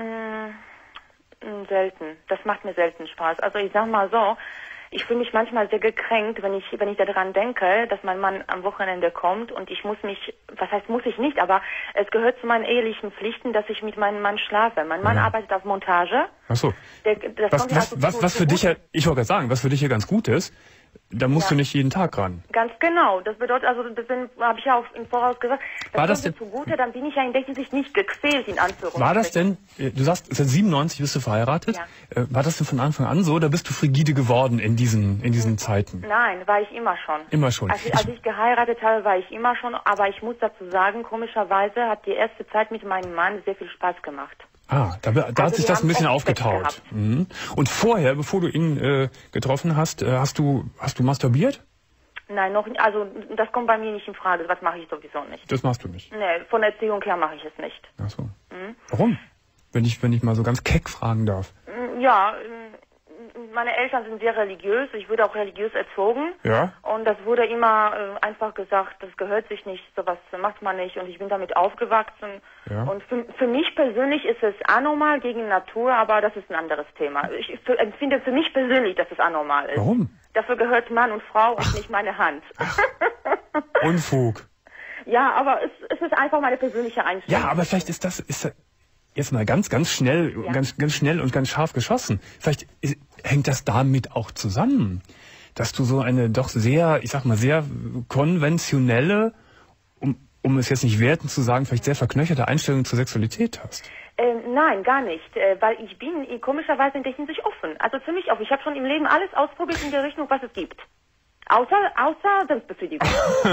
Selten. Das macht mir selten Spaß. Also ich sag mal so, ich fühle mich manchmal sehr gekränkt, wenn ich daran denke, dass mein Mann am Wochenende kommt und ich muss mich, was heißt muss ich nicht, aber es gehört zu meinen ehelichen Pflichten, dass ich mit meinem Mann schlafe. Mein Mann arbeitet auf Montage. Ach so. Was für dich ja, ich wollte gerade sagen, was für dich ja ganz gut ist, da musst du nicht jeden Tag ran. Ganz genau. Das bedeutet, also deswegen habe ich ja auch im Voraus gesagt, das kommt mir zugute, dann bin ich ja in der Hinsicht nicht gequält, in Anführungszeichen. War das denn, du sagst, seit 97 bist du verheiratet, war das denn von Anfang an so, oder bist du frigide geworden in diesen Zeiten? Nein, war ich immer schon. Immer schon. Als ich geheiratet habe, war ich immer schon, aber ich muss dazu sagen, komischerweise hat die erste Zeit mit meinem Mann sehr viel Spaß gemacht. Ah, da hat sich das ein bisschen aufgetaut. Und vorher, bevor du ihn getroffen hast, hast du masturbiert? Nein, noch nicht. Also das kommt bei mir nicht in Frage. Das mache ich sowieso nicht. Das machst du nicht? Nee, von der Erziehung her mache ich es nicht. Ach so. Warum? Wenn ich mal so ganz keck fragen darf. Ja, meine Eltern sind sehr religiös. Ich wurde auch religiös erzogen. Ja. Und das wurde immer einfach gesagt, das gehört sich nicht, sowas macht man nicht. Und ich bin damit aufgewachsen. Ja. Und für mich persönlich ist es anormal gegen Natur, aber das ist ein anderes Thema. Ich empfinde für mich persönlich, dass es anormal ist. Warum? Dafür gehört Mann und Frau und nicht meine Hand. Unfug. Ja, aber es ist einfach meine persönliche Einstellung. Ja, aber vielleicht ist das jetzt mal ganz schnell, ganz schnell und ganz scharf geschossen. Vielleicht hängt das damit auch zusammen, dass du so eine doch sehr, ich sag mal, sehr konventionelle, um es jetzt nicht wertend zu sagen, vielleicht sehr verknöcherte Einstellung zur Sexualität hast. Nein, gar nicht, weil ich bin komischerweise in der Hinsicht offen. Also ziemlich offen. Ich habe schon im Leben alles ausprobiert in der Richtung, was es gibt. Außer Selbstbefriedigung.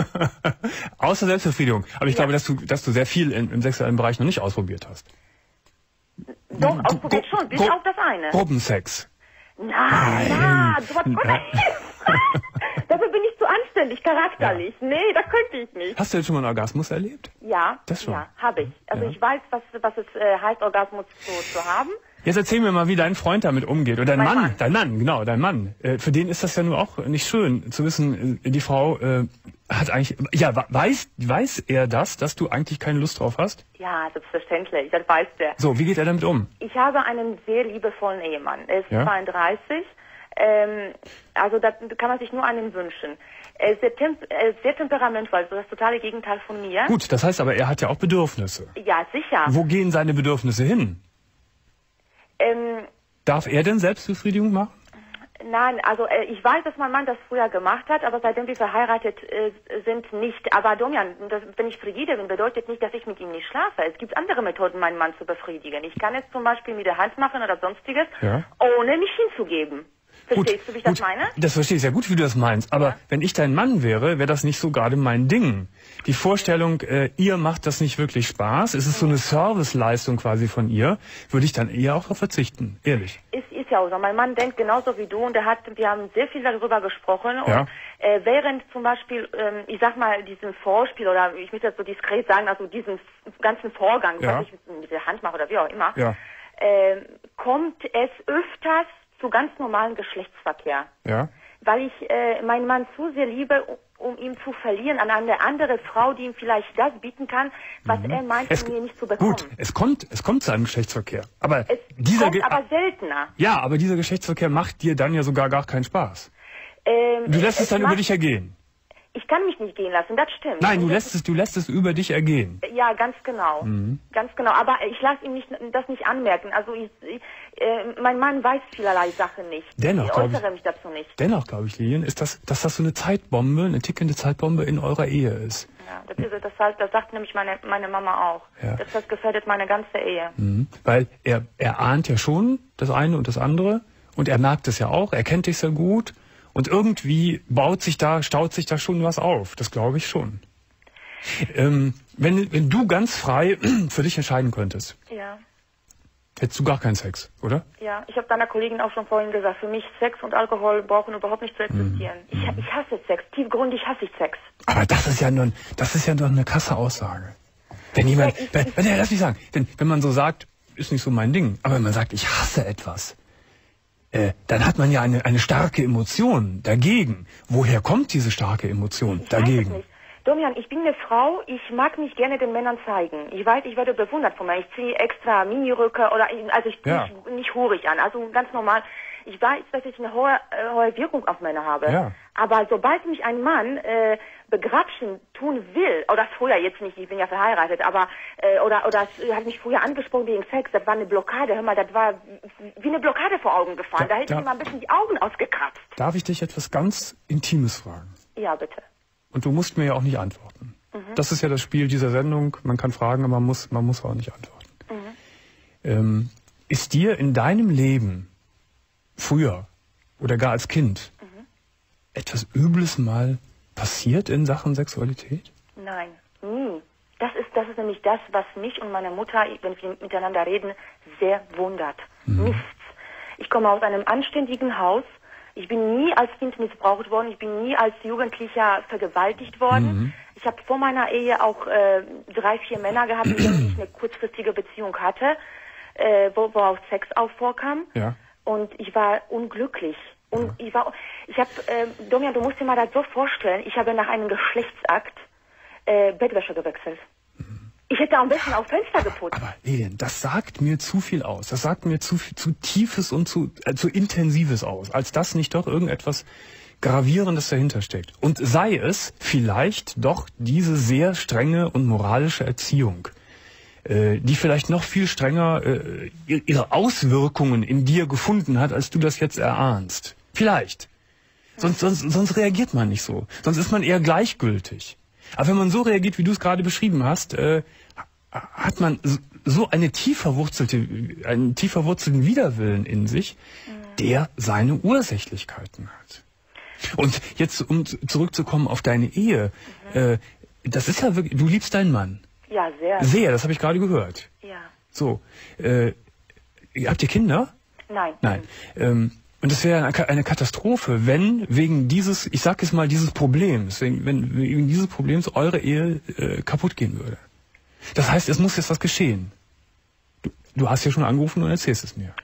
Außer Selbstbefriedigung. Aber ich glaube, dass du sehr viel im sexuellen Bereich noch nicht ausprobiert hast. Doch, ausprobiert schon, bis auf das eine. Gruppensex. Nein. Dafür bin ich zu anständig, charakterlich. Ja. Nee, das könnte ich nicht. Hast du jetzt schon mal einen Orgasmus erlebt? Ja, das schon. Ja, habe ich. Also ich weiß, was es heißt, Orgasmus zu haben. Jetzt erzähl mir mal, wie dein Freund damit umgeht. Oder dein Mann. Für den ist das ja nur auch nicht schön zu wissen, die Frau hat eigentlich, weiß er dass du eigentlich keine Lust drauf hast? Ja, selbstverständlich, das weiß der. So, wie geht er damit um? Ich habe einen sehr liebevollen Ehemann. Er ist 32. Also da kann man sich nur einen wünschen. Er ist sehr temperamentvoll, also das totale Gegenteil von mir. Gut, das heißt aber, er hat ja auch Bedürfnisse. Ja, sicher. Wo gehen seine Bedürfnisse hin? Darf er denn Selbstbefriedigung machen? Nein, also ich weiß, dass mein Mann das früher gemacht hat, aber seitdem wir verheiratet sind, nicht. Aber Domian, wenn ich frigide bin, bedeutet nicht, dass ich mit ihm nicht schlafe. Es gibt andere Methoden, meinen Mann zu befriedigen. Ich kann es zum Beispiel mit der Hand machen oder sonstiges, ohne mich hinzugeben. Verstehst du, wie ich das meine? Das verstehe ich sehr gut, wie du das meinst. Aber wenn ich dein Mann wäre, wäre das nicht so gerade mein Ding. Die Vorstellung, ihr macht das nicht wirklich Spaß, es ist so eine Serviceleistung quasi von ihr, würde ich dann eher auch darauf verzichten, ehrlich. Ist ja auch so. Mein Mann denkt genauso wie du und wir haben sehr viel darüber gesprochen. Ja. Und während zum Beispiel, ich sag mal, diesem Vorspiel oder ich möchte das so diskret sagen, also diesen ganzen Vorgang, was ich mit der Hand mache oder wie auch immer, kommt es öfters zu ganz normalen Geschlechtsverkehr. Ja. Weil ich meinen Mann zu sehr liebe, um ihn zu verlieren an eine andere Frau, die ihm vielleicht das bieten kann, was er meint, von mir nicht zu bekommen. Gut, es kommt zu einem Geschlechtsverkehr. Aber es kommt aber seltener. Ja, aber dieser Geschlechtsverkehr macht dir dann ja sogar gar keinen Spaß. Du lässt es dann über dich ergehen. Ich kann mich nicht gehen lassen, das stimmt. Nein, du lässt es über dich ergehen. Ja, ganz genau. Ganz genau. Aber ich lasse ihm das nicht anmerken. Also mein Mann weiß vielerlei Sachen nicht. Ich äußere mich dazu nicht. Dennoch, glaube ich, Lilian, ist dass das so eine Zeitbombe, eine tickende Zeitbombe in eurer Ehe ist. Ja, das sagt nämlich meine Mama auch. Ja. Das gefährdet meine ganze Ehe. Weil er ahnt ja schon das eine und das andere und er merkt es ja auch, er kennt dich sehr gut. Und irgendwie staut sich da schon was auf. Das glaube ich schon. Wenn du ganz frei für dich entscheiden könntest, hättest du gar keinen Sex, oder? Ja, ich habe deiner Kollegin auch schon vorhin gesagt, für mich Sex und Alkohol brauchen überhaupt nicht zu existieren. Ich hasse Sex. Tiefgründig hasse ich Sex. Aber das ist ja nur eine krasse Aussage. Wenn jemand, lass mich sagen, wenn man so sagt, ist nicht so mein Ding, aber wenn man sagt, ich hasse etwas, dann hat man ja eine starke Emotion dagegen. Woher kommt diese starke Emotion dagegen? Ich weiß es nicht. Domian, ich bin eine Frau, ich mag mich gerne den Männern zeigen. Ich weiß, ich werde bewundert von mir. Ich ziehe extra Miniröcke oder, also ich ziehe nicht hurig an, also ganz normal. Ich weiß, dass ich eine hohe Wirkung auf Männer habe. Ja. Aber sobald mich ein Mann begrapschen tun will, oder früher jetzt nicht, ich bin ja verheiratet, aber oder hat mich früher angesprochen wegen Sex, das war eine Blockade, hör mal, das war wie eine Blockade vor Augen gefahren. Da hätte ich mal ein bisschen die Augen ausgekratzt. Darf ich dich etwas ganz Intimes fragen? Ja, bitte. Und du musst mir ja auch nicht antworten. Das ist ja das Spiel dieser Sendung, man kann fragen, aber man muss auch nicht antworten. Ist dir in deinem Leben früher oder gar als Kind etwas Übles mal passiert in Sachen Sexualität? Nein, nie. Das ist nämlich das, was mich und meine Mutter, wenn wir miteinander reden, sehr wundert. Nichts. Ich komme aus einem anständigen Haus. Ich bin nie als Kind missbraucht worden. Ich bin nie als Jugendlicher vergewaltigt worden. Ich habe vor meiner Ehe auch 3, 4 Männer gehabt, mit denen ich eine kurzfristige Beziehung hatte, wo auch Sex auch vorkam. Ja. Und ich war unglücklich. Und Domian, du musst dir mal das so vorstellen, ich habe nach einem Geschlechtsakt Bettwäsche gewechselt. Ich hätte am besten auf Fenster geputzt. Aber Lilian, das sagt mir zu viel aus. Das sagt mir zu Tiefes und zu Intensives aus, als dass nicht doch irgendetwas Gravierendes dahinter steckt. Und sei es vielleicht doch diese sehr strenge und moralische Erziehung, die vielleicht noch viel strenger ihre Auswirkungen in dir gefunden hat, als du das jetzt erahnst. Vielleicht. Sonst reagiert man nicht so. Sonst ist man eher gleichgültig. Aber wenn man so reagiert, wie du es gerade beschrieben hast, hat man so einen tief verwurzelten Widerwillen in sich, der seine Ursächlichkeiten hat. Und jetzt, um zurückzukommen auf deine Ehe, das ist ja wirklich, du liebst deinen Mann. Ja, sehr. Sehr, das habe ich gerade gehört. Ja. So, habt ihr Kinder? Nein. Nein. Und es wäre eine Katastrophe, wenn wegen dieses, ich sag jetzt mal, dieses Problems, wenn wegen dieses Problems eure Ehe kaputt gehen würde. Das heißt, es muss jetzt was geschehen. Du hast ja schon angerufen und erzählst es mir.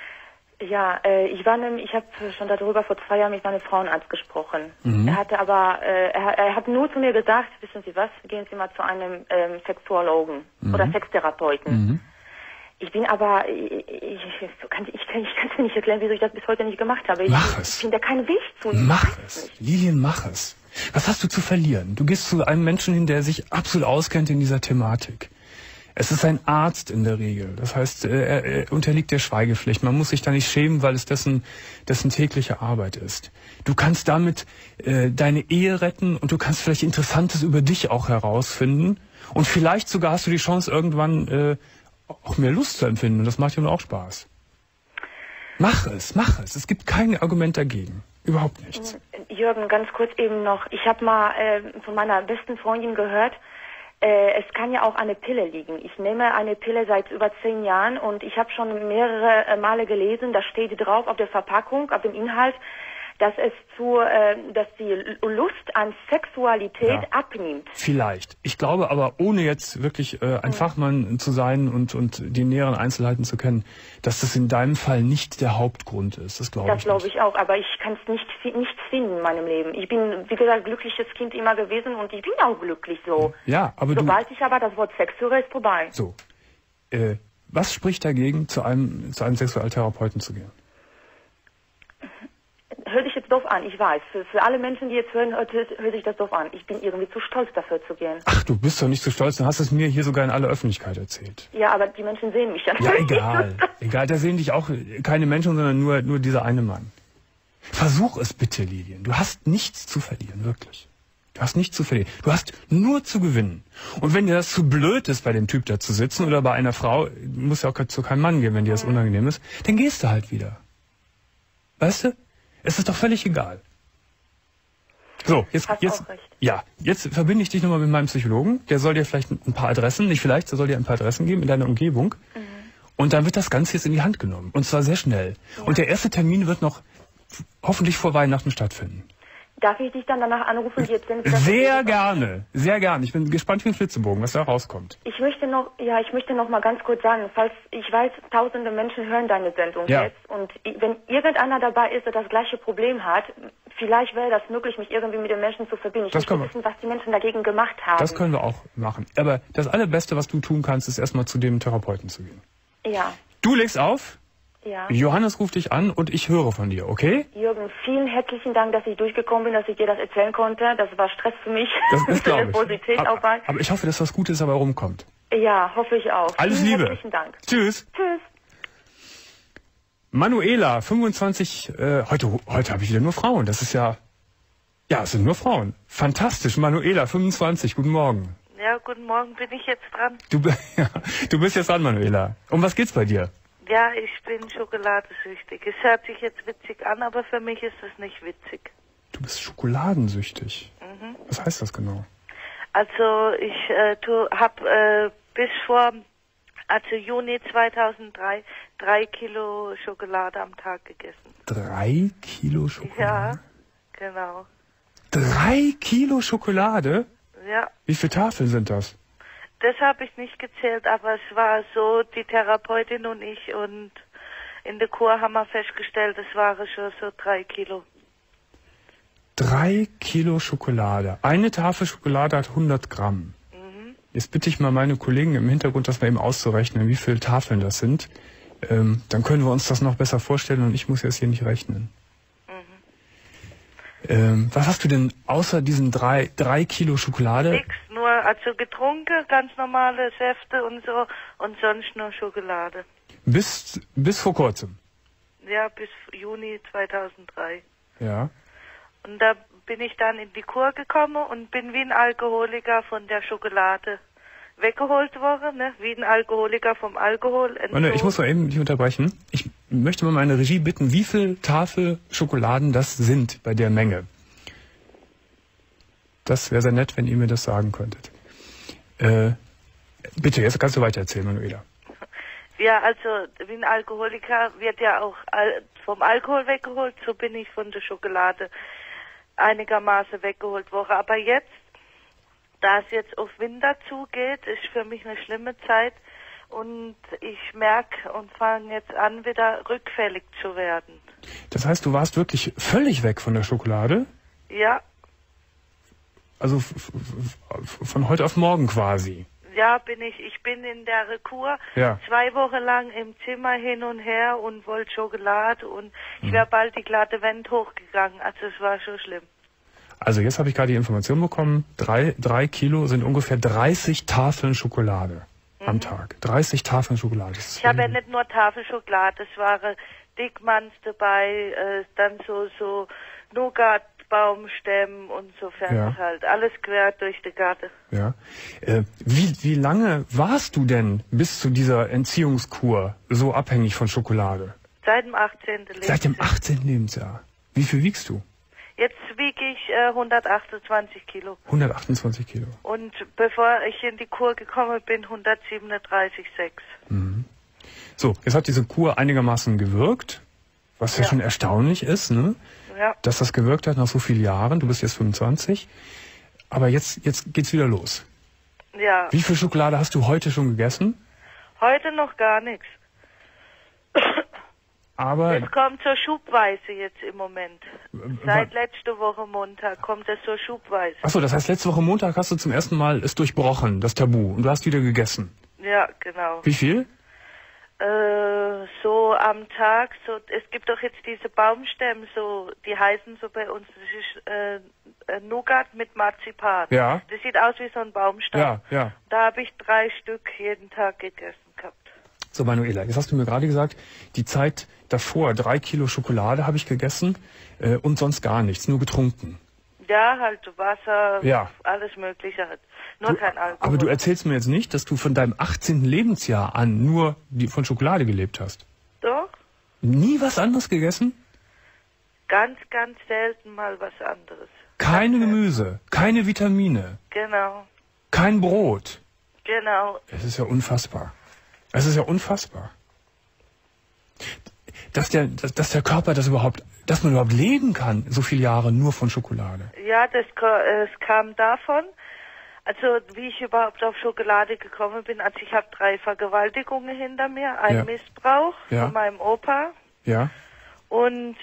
Ja, ich habe schon darüber vor 2 Jahren mit meinem Frauenarzt gesprochen. Er hatte aber, er hat nur zu mir gesagt, wissen Sie was, gehen Sie mal zu einem Sexuologen oder Sextherapeuten. Ich bin aber, ich kann es mir nicht erklären, wieso ich das bis heute nicht gemacht habe. Ich finde da keinen Weg zu. Mach es. Lilian, mach es. Was hast du zu verlieren? Du gehst zu einem Menschen hin, der sich absolut auskennt in dieser Thematik. Es ist ein Arzt in der Regel. Das heißt, er unterliegt der Schweigepflicht. Man muss sich da nicht schämen, weil es dessen tägliche Arbeit ist. Du kannst damit deine Ehe retten und du kannst vielleicht Interessantes über dich auch herausfinden. Und vielleicht sogar hast du die Chance, irgendwann auch mehr Lust zu empfinden. Und das macht ja nur auch Spaß. Mach es. Es gibt kein Argument dagegen. Überhaupt nichts. Jürgen, ganz kurz eben noch. Ich habe mal von meiner besten Freundin gehört, es kann ja auch eine Pille liegen. Ich nehme eine Pille seit über 10 Jahren und ich habe schon mehrere Male gelesen, da steht drauf auf der Verpackung, auf dem Inhalt, dass dass die Lust an Sexualität abnimmt. Vielleicht. Ich glaube aber, ohne jetzt wirklich ein Fachmann zu sein und die näheren Einzelheiten zu kennen, dass das in deinem Fall nicht der Hauptgrund ist. Das glaube ich auch, aber ich kann es nichts finden in meinem Leben. Ich bin, wie gesagt, glückliches Kind immer gewesen und ich bin auch glücklich so. Ja, aber sobald ich aber das Wort Sex höre, ist vorbei. So. Was spricht dagegen, zu einem Sexualtherapeuten zu gehen? Hört sich jetzt doof an, ich weiß. Für alle Menschen, die jetzt hören, hört sich das doof an. Ich bin irgendwie zu stolz dafür zu gehen. Ach, du bist doch nicht so stolz, du hast es mir hier sogar in aller Öffentlichkeit erzählt. Ja, aber die Menschen sehen mich ja nicht. Ja, egal. Egal, da sehen dich auch keine Menschen, sondern nur dieser eine Mann. Versuch es bitte, Lilian. Du hast nichts zu verlieren, wirklich. Du hast nichts zu verlieren. Du hast nur zu gewinnen. Und wenn dir das zu blöd ist, bei dem Typ da zu sitzen oder bei einer Frau, muss ja auch zu keinem Mann gehen, wenn dir das unangenehm ist, dann gehst du halt wieder. Weißt du? Es ist doch völlig egal. So, jetzt verbinde ich dich nochmal mit meinem Psychologen. Der soll dir vielleicht ein paar Adressen, der soll dir ein paar Adressen geben in deiner Umgebung. Und dann wird das Ganze jetzt in die Hand genommen. Und zwar sehr schnell. Ja. Und der erste Termin wird noch hoffentlich vor Weihnachten stattfinden. Darf ich dich dann danach anrufen? Sehr gerne, sehr gerne. Ich bin gespannt wie ein Flitzebogen, was da rauskommt. Ich möchte noch mal ganz kurz sagen, falls ich weiß, tausende Menschen hören deine Sendung jetzt und wenn irgendeiner dabei ist, der das gleiche Problem hat, vielleicht wäre das möglich, mich irgendwie mit den Menschen zu verbinden. Ich möchte wissen, was die Menschen dagegen gemacht haben. Das können wir auch machen. Aber das Allerbeste, was du tun kannst, ist erstmal zu dem Therapeuten zu gehen. Ja. Du legst auf. Ja. Johannes ruft dich an und ich höre von dir, okay? Jürgen, vielen herzlichen Dank, dass ich durchgekommen bin, dass ich dir das erzählen konnte. Das war Stress für mich. Das glaube ich. Aber ich hoffe, dass was Gutes dabei rumkommt. Ja, hoffe ich auch. Alles Liebe. Herzlichen Dank. Tschüss. Tschüss. Manuela, 25, heute habe ich wieder nur Frauen. Das ist ja, es sind nur Frauen. Fantastisch. Manuela, 25, guten Morgen. Ja, guten Morgen, bin ich jetzt dran? Du bist jetzt dran, Manuela. Um was geht's bei dir? Ja, ich bin schokoladensüchtig. Es hört sich jetzt witzig an, aber für mich ist es nicht witzig. Du bist schokoladensüchtig? Mhm. Was heißt das genau? Also ich habe bis vor Juni 2003 3 Kilo Schokolade am Tag gegessen. 3 Kilo Schokolade? Ja, genau. 3 Kilo Schokolade? Ja. Wie viele Tafeln sind das? Das habe ich nicht gezählt, aber es war so, die Therapeutin und ich und in der Kur haben wir festgestellt, es waren schon so 3 Kilo. 3 Kilo Schokolade. Eine Tafel Schokolade hat 100 Gramm. Mhm. Jetzt bitte ich mal meine Kollegen im Hintergrund, das mal eben auszurechnen, wie viele Tafeln das sind. Dann können wir uns das noch besser vorstellen und ich muss jetzt hier nicht rechnen. Was hast du denn außer diesen 3 Kilo Schokolade? Nix, nur getrunken, ganz normale Säfte und so und sonst nur Schokolade. Bis vor kurzem? Ja, bis Juni 2003. Ja. Und da bin ich dann in die Kur gekommen und bin wie ein Alkoholiker von der Schokolade weggeholt worden, ne? Wie ein Alkoholiker vom Alkohol. Ich muss mal eben dich unterbrechen. Ich möchte mal meine Regie bitten, wie viele Tafel Schokoladen das sind bei der Menge. Das wäre sehr nett, wenn ihr mir das sagen könntet. Bitte, jetzt kannst du weiter erzählen, Manuela. Ja, also wie ein Alkoholiker wird ja auch vom Alkohol weggeholt, so bin ich von der Schokolade einigermaßen weggeholt worden. Aber jetzt, da es jetzt auf Winter zugeht, ist für mich eine schlimme Zeit und ich merke und fange jetzt an, wieder rückfällig zu werden. Das heißt, du warst wirklich völlig weg von der Schokolade? Ja. Also von heute auf morgen quasi? Ja, bin ich. Ich bin in der Kur 2 Wochen lang im Zimmer hin und her und wollte Schokolade und ich wäre bald die glatte Wand hochgegangen. Also es war schon schlimm. Also jetzt habe ich gerade die Information bekommen, 3 Kilo sind ungefähr 30 Tafeln Schokolade am Tag. 30 Tafeln Schokolade. Ich habe ja nicht nur Tafelschokolade, es waren Dickmanns dabei, dann so Nougat-Baumstämmen und so Fertig halt. Alles quer durch die Garten. Ja. Wie lange warst du denn bis zu dieser Entziehungskur so abhängig von Schokolade? Seit dem 18. Lebensjahr. Seit dem 18. Lebensjahr. Wie viel wiegst du? Jetzt wiege ich 128 Kilo. 128 Kilo. Und bevor ich in die Kur gekommen bin, 137,6. Mhm. So, jetzt hat diese Kur einigermaßen gewirkt, was ja schon erstaunlich ist, ne? Ja. Dass das gewirkt hat nach so vielen Jahren. Du bist jetzt 25. Aber jetzt geht's wieder los. Ja. Wie viel Schokolade hast du heute schon gegessen? Heute noch gar nichts. Aber Es kommt so schubweise jetzt im Moment. Seit letzte Woche Montag kommt es so schubweise. Achso, das heißt, letzte Woche Montag hast du zum ersten Mal es durchbrochen, das Tabu, und du hast wieder gegessen. Ja, genau. Wie viel? So am Tag, so es gibt doch jetzt diese Baumstämme, so die heißen so bei uns, das ist Nougat mit Marzipan. Ja. Das sieht aus wie so ein Baumstamm. Ja, ja. Da habe ich 3 Stück jeden Tag gegessen gehabt. So, Manuela, jetzt hast du mir gerade gesagt, die Zeit davor, 3 Kilo Schokolade habe ich gegessen und sonst gar nichts, nur getrunken. Ja, halt Wasser, Ja. alles Mögliche halt. Nur kein Alkohol. Aber du erzählst mir jetzt nicht, dass du von deinem 18. Lebensjahr an nur von Schokolade gelebt hast. Doch, Nie was anderes gegessen? ganz, ganz selten mal was anderes. Keine Gemüse, keine Vitamine, Genau, kein Brot. genau. Es ist ja unfassbar. Es ist ja unfassbar. Dass der Körper dass man überhaupt leben kann, so viele Jahre nur von Schokolade. Ja, es kam davon, also wie ich überhaupt auf Schokolade gekommen bin, also ich habe 3 Vergewaltigungen hinter mir, ein Missbrauch von meinem Opa Ja. und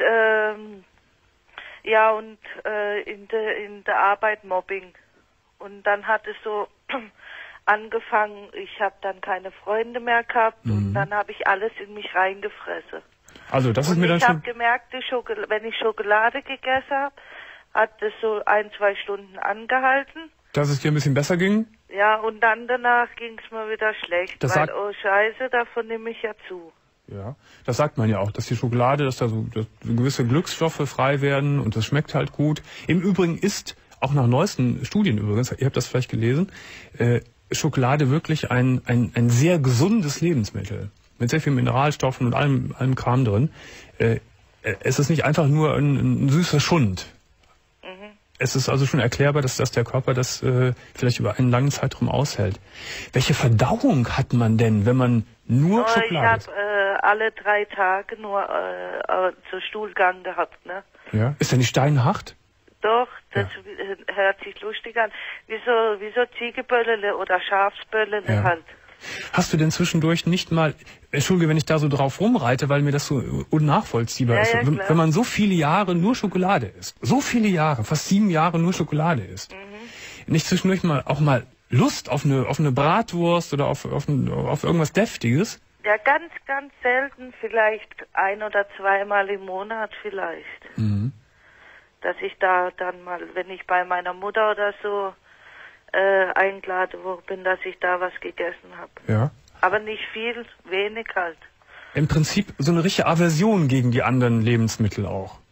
in der Arbeit Mobbing. Und dann hat es so angefangen, ich habe dann keine Freunde mehr gehabt und dann habe ich alles in mich reingefressen. Also das ist mir dann Ich habe schon... gemerkt, wenn ich Schokolade gegessen habe, hat es so 1-2 Stunden angehalten. Dass es dir ein bisschen besser ging? Ja, und dann danach ging es mir wieder schlecht, Das weil, sagt- oh Scheiße, davon nehme ich ja zu. Ja. Das sagt man ja auch, dass die Schokolade, dass so gewisse Glücksstoffe frei werden und das schmeckt halt gut. Im Übrigen ist, auch nach neuesten Studien übrigens, ihr habt das vielleicht gelesen, Schokolade wirklich ein sehr gesundes Lebensmittel. Mit sehr vielen Mineralstoffen und allem Kram drin. Es ist nicht einfach nur ein süßer Schund. Es ist also schon erklärbar, dass der Körper das vielleicht über einen langen Zeitraum aushält. Welche Verdauung hat man denn, wenn man nur Ich Schokolade isst? habe alle 3 Tage nur so Stuhlgang gehabt, ne? Ja? Ist der nicht steinhart? Doch, das hört sich lustig an. Wie so Ziegeböllele oder Schafsböllele halt. Hast du denn zwischendurch nicht mal, entschuldige, wenn ich da so drauf rumreite, weil mir das so unnachvollziehbar ist, wenn man so viele Jahre nur Schokolade isst, so viele Jahre, fast 7 Jahre nur Schokolade isst, nicht zwischendurch auch mal Lust auf eine Bratwurst oder auf irgendwas Deftiges? Ja, ganz, ganz selten, vielleicht 1 oder 2 Mal im Monat vielleicht. Dass ich da dann mal, wenn ich bei meiner Mutter oder so eingeladen worden bin, dass ich da was gegessen habe. Ja. Aber nicht viel, wenig halt. Im Prinzip so eine richtige Aversion gegen die anderen Lebensmittel auch.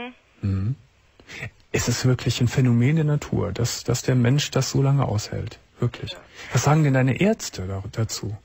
Es ist wirklich ein Phänomen der Natur, dass der Mensch das so lange aushält. Wirklich. Ja. Was sagen denn deine Ärzte dazu?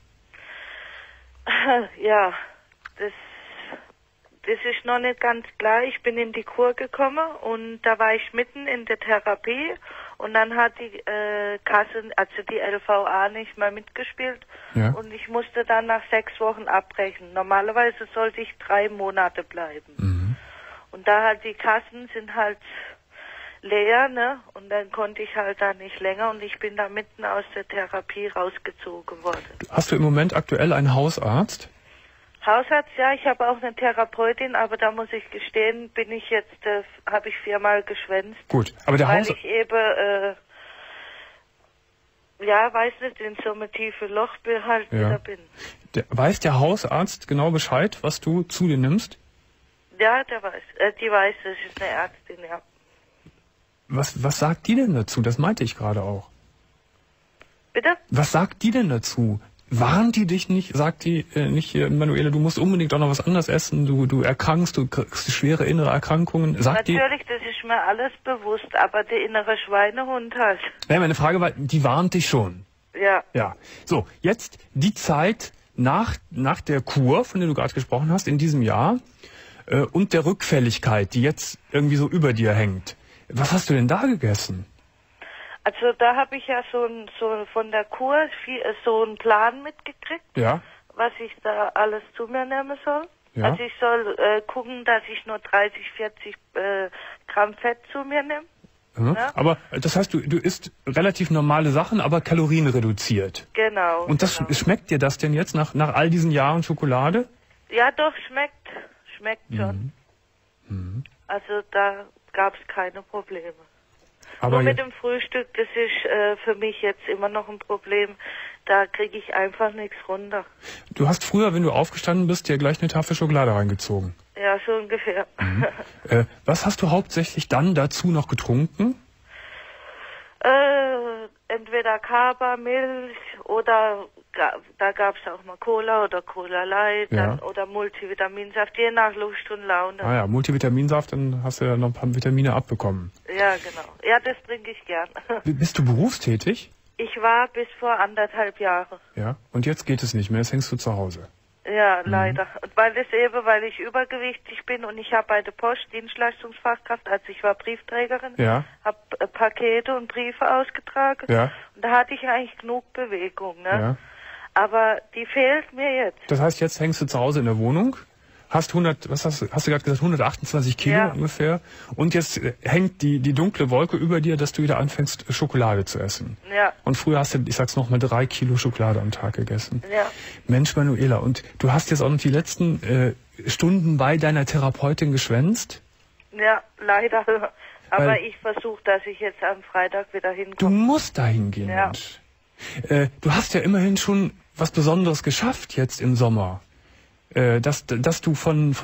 Ja, das ist noch nicht ganz klar. Ich bin in die Kur gekommen und da war ich mitten in der Therapie und dann hat die Kasse, also die LVA, nicht mehr mitgespielt und ich musste dann nach 6 Wochen abbrechen. Normalerweise sollte ich 3 Monate bleiben. Und da halt die Kassen sind halt leer, ne? Und dann konnte ich halt da nicht länger und ich bin da mitten aus der Therapie rausgezogen worden. Hast du im Moment aktuell einen Hausarzt? Hausarzt, ja, ich habe auch eine Therapeutin, aber da muss ich gestehen, habe ich 4-mal geschwänzt. Gut, aber der Hausarzt... Weil ich eben, weiß nicht, in so einem tiefen Loch wieder bin. Weiß der Hausarzt genau Bescheid, was du zu dir nimmst? Ja, die weiß, das ist eine Ärztin, ja. Was sagt die denn dazu? Das meinte ich gerade auch. Bitte? Was sagt die denn dazu? Warnt die dich nicht? Sagt die nicht, Manuela, du musst unbedingt auch noch was anderes essen, du erkrankst, du kriegst schwere innere Erkrankungen? Natürlich, das ist mir alles bewusst, aber der innere Schweinehund halt. Ja, meine Frage war, die warnt dich schon. Ja. Ja. So, jetzt die Zeit nach der Kur, von der du gerade gesprochen hast, in diesem Jahr, und der Rückfälligkeit, die jetzt irgendwie so über dir hängt. Was hast du denn da gegessen? Also da habe ich ja so von der Kur so einen Plan mitgekriegt, Ja. was ich da alles zu mir nehmen soll. Ja. Also ich soll gucken, dass ich nur 30, 40 Gramm Fett zu mir nehme. Mhm. Ja. Aber das heißt, du isst relativ normale Sachen, aber kalorienreduziert. Genau. Und das genau. schmeckt dir das denn jetzt nach all diesen Jahren Schokolade? Ja, doch, schmeckt schon. Mhm. Also da gab es keine Probleme. Aber Nur mit dem Frühstück, das ist für mich jetzt immer noch ein Problem. Da kriege ich einfach nichts runter. du hast früher, wenn du aufgestanden bist, dir gleich eine Tafel Schokolade reingezogen. Ja, so ungefähr. Was hast du hauptsächlich dann dazu noch getrunken? Entweder Kaba, Milch oder da gab es auch mal Cola oder Cola Light Ja. dann, oder Multivitaminsaft, je nach Lust und Laune. Ah ja, Multivitaminsaft, dann hast du ja noch ein paar Vitamine abbekommen. Ja, genau. Ja, das trinke ich gern. Bist du berufstätig? Ich war bis vor 1,5 Jahren. Ja. Und jetzt geht es nicht mehr, jetzt hängst du zu Hause. Ja, leider. Und weil ich übergewichtig bin und ich habe bei der Post Dienstleistungsfachkraft, also ich war Briefträgerin, Ja. habe Pakete und Briefe ausgetragen. Ja. Und da hatte ich eigentlich genug Bewegung, ne? Ja. Aber die fehlt mir jetzt. Das heißt, jetzt hängst du zu Hause in der Wohnung, hast hast du gerade gesagt, 128 Kilo Ja. ungefähr. Und jetzt hängt die dunkle Wolke über dir, dass du wieder anfängst, Schokolade zu essen. Ja, Und früher hast du, ich sag's nochmal, 3 Kilo Schokolade am Tag gegessen. ja. Mensch, Manuela, und du hast jetzt auch noch die letzten Stunden bei deiner Therapeutin geschwänzt? Ja, leider. Aber Weil- ich versuche, dass ich jetzt am Freitag wieder Du hinkomme. musst dahin gehen, Ja. Mensch. Du hast ja immerhin schon was Besonderes geschafft jetzt im Sommer. Dass du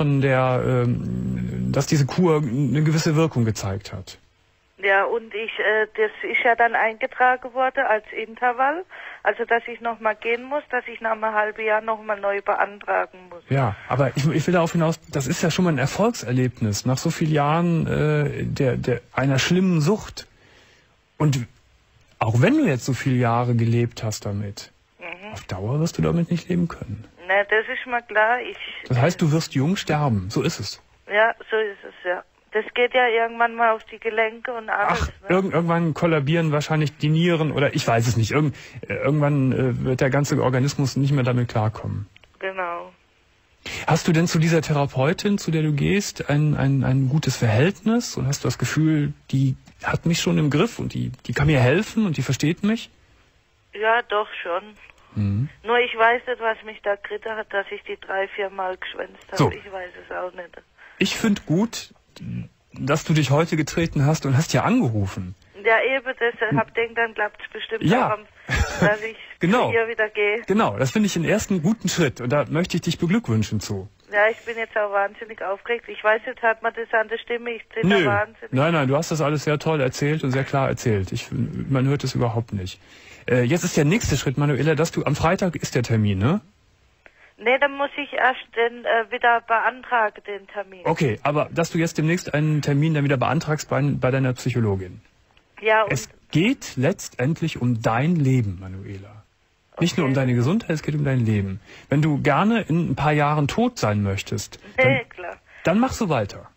dass diese Kur eine gewisse Wirkung gezeigt hat. Ja, und das ist ja dann eingetragen worden als Intervall. Also, dass ich nochmal gehen muss, dass ich nach einem halben Jahr nochmal neu beantragen muss. Ja, aber ich will darauf hinaus, das ist ja schon mal ein Erfolgserlebnis nach so vielen Jahren einer schlimmen Sucht. Und auch wenn du jetzt so viele Jahre gelebt hast damit, auf Dauer wirst du damit nicht leben können. Ne, das ist mir klar. Das heißt, du wirst jung sterben. So ist es. Ja, so ist es, ja. Das geht ja irgendwann mal auf die Gelenke und alles. Ach, Ne? irgendwann kollabieren wahrscheinlich die Nieren oder ich weiß es nicht. Irgendwann wird der ganze Organismus nicht mehr damit klarkommen. Genau. Hast du denn zu dieser Therapeutin, zu der du gehst, ein gutes Verhältnis? Und hast du das Gefühl, die hat mich schon im Griff und die kann mir helfen und die versteht mich? Ja, doch schon. Mhm. Nur ich weiß nicht, was mich da geritten hat, dass ich die 3-4 Mal geschwänzt habe. So. Ich weiß es auch nicht. Ich finde gut, dass du dich heute getreten hast und hast ja angerufen. Ja, eben, deshalb denke dann klappt es bestimmt Ja. auch, dass ich Genau. zu ihr wieder gehe. Genau, das finde ich den ersten guten Schritt und da möchte ich dich beglückwünschen zu. Ja, ich bin jetzt auch wahnsinnig aufgeregt. Ich weiß, jetzt hat man das an der Stimme, ich zitter wahnsinnig. Nein, du hast das alles sehr toll erzählt und sehr klar erzählt. Man hört es überhaupt nicht. Jetzt ist der nächste Schritt, Manuela, dass du am Freitag ist der Termin, ne? Nee, dann muss ich erst wieder beantragen, den Termin. Okay, aber dass du jetzt demnächst einen Termin dann wieder beantragst bei deiner Psychologin. Ja, und Es geht letztendlich um dein Leben, Manuela. Nicht nur um deine Gesundheit, es geht um dein Leben. Wenn du gerne in ein paar Jahren tot sein möchtest, klar. dann mach so weiter.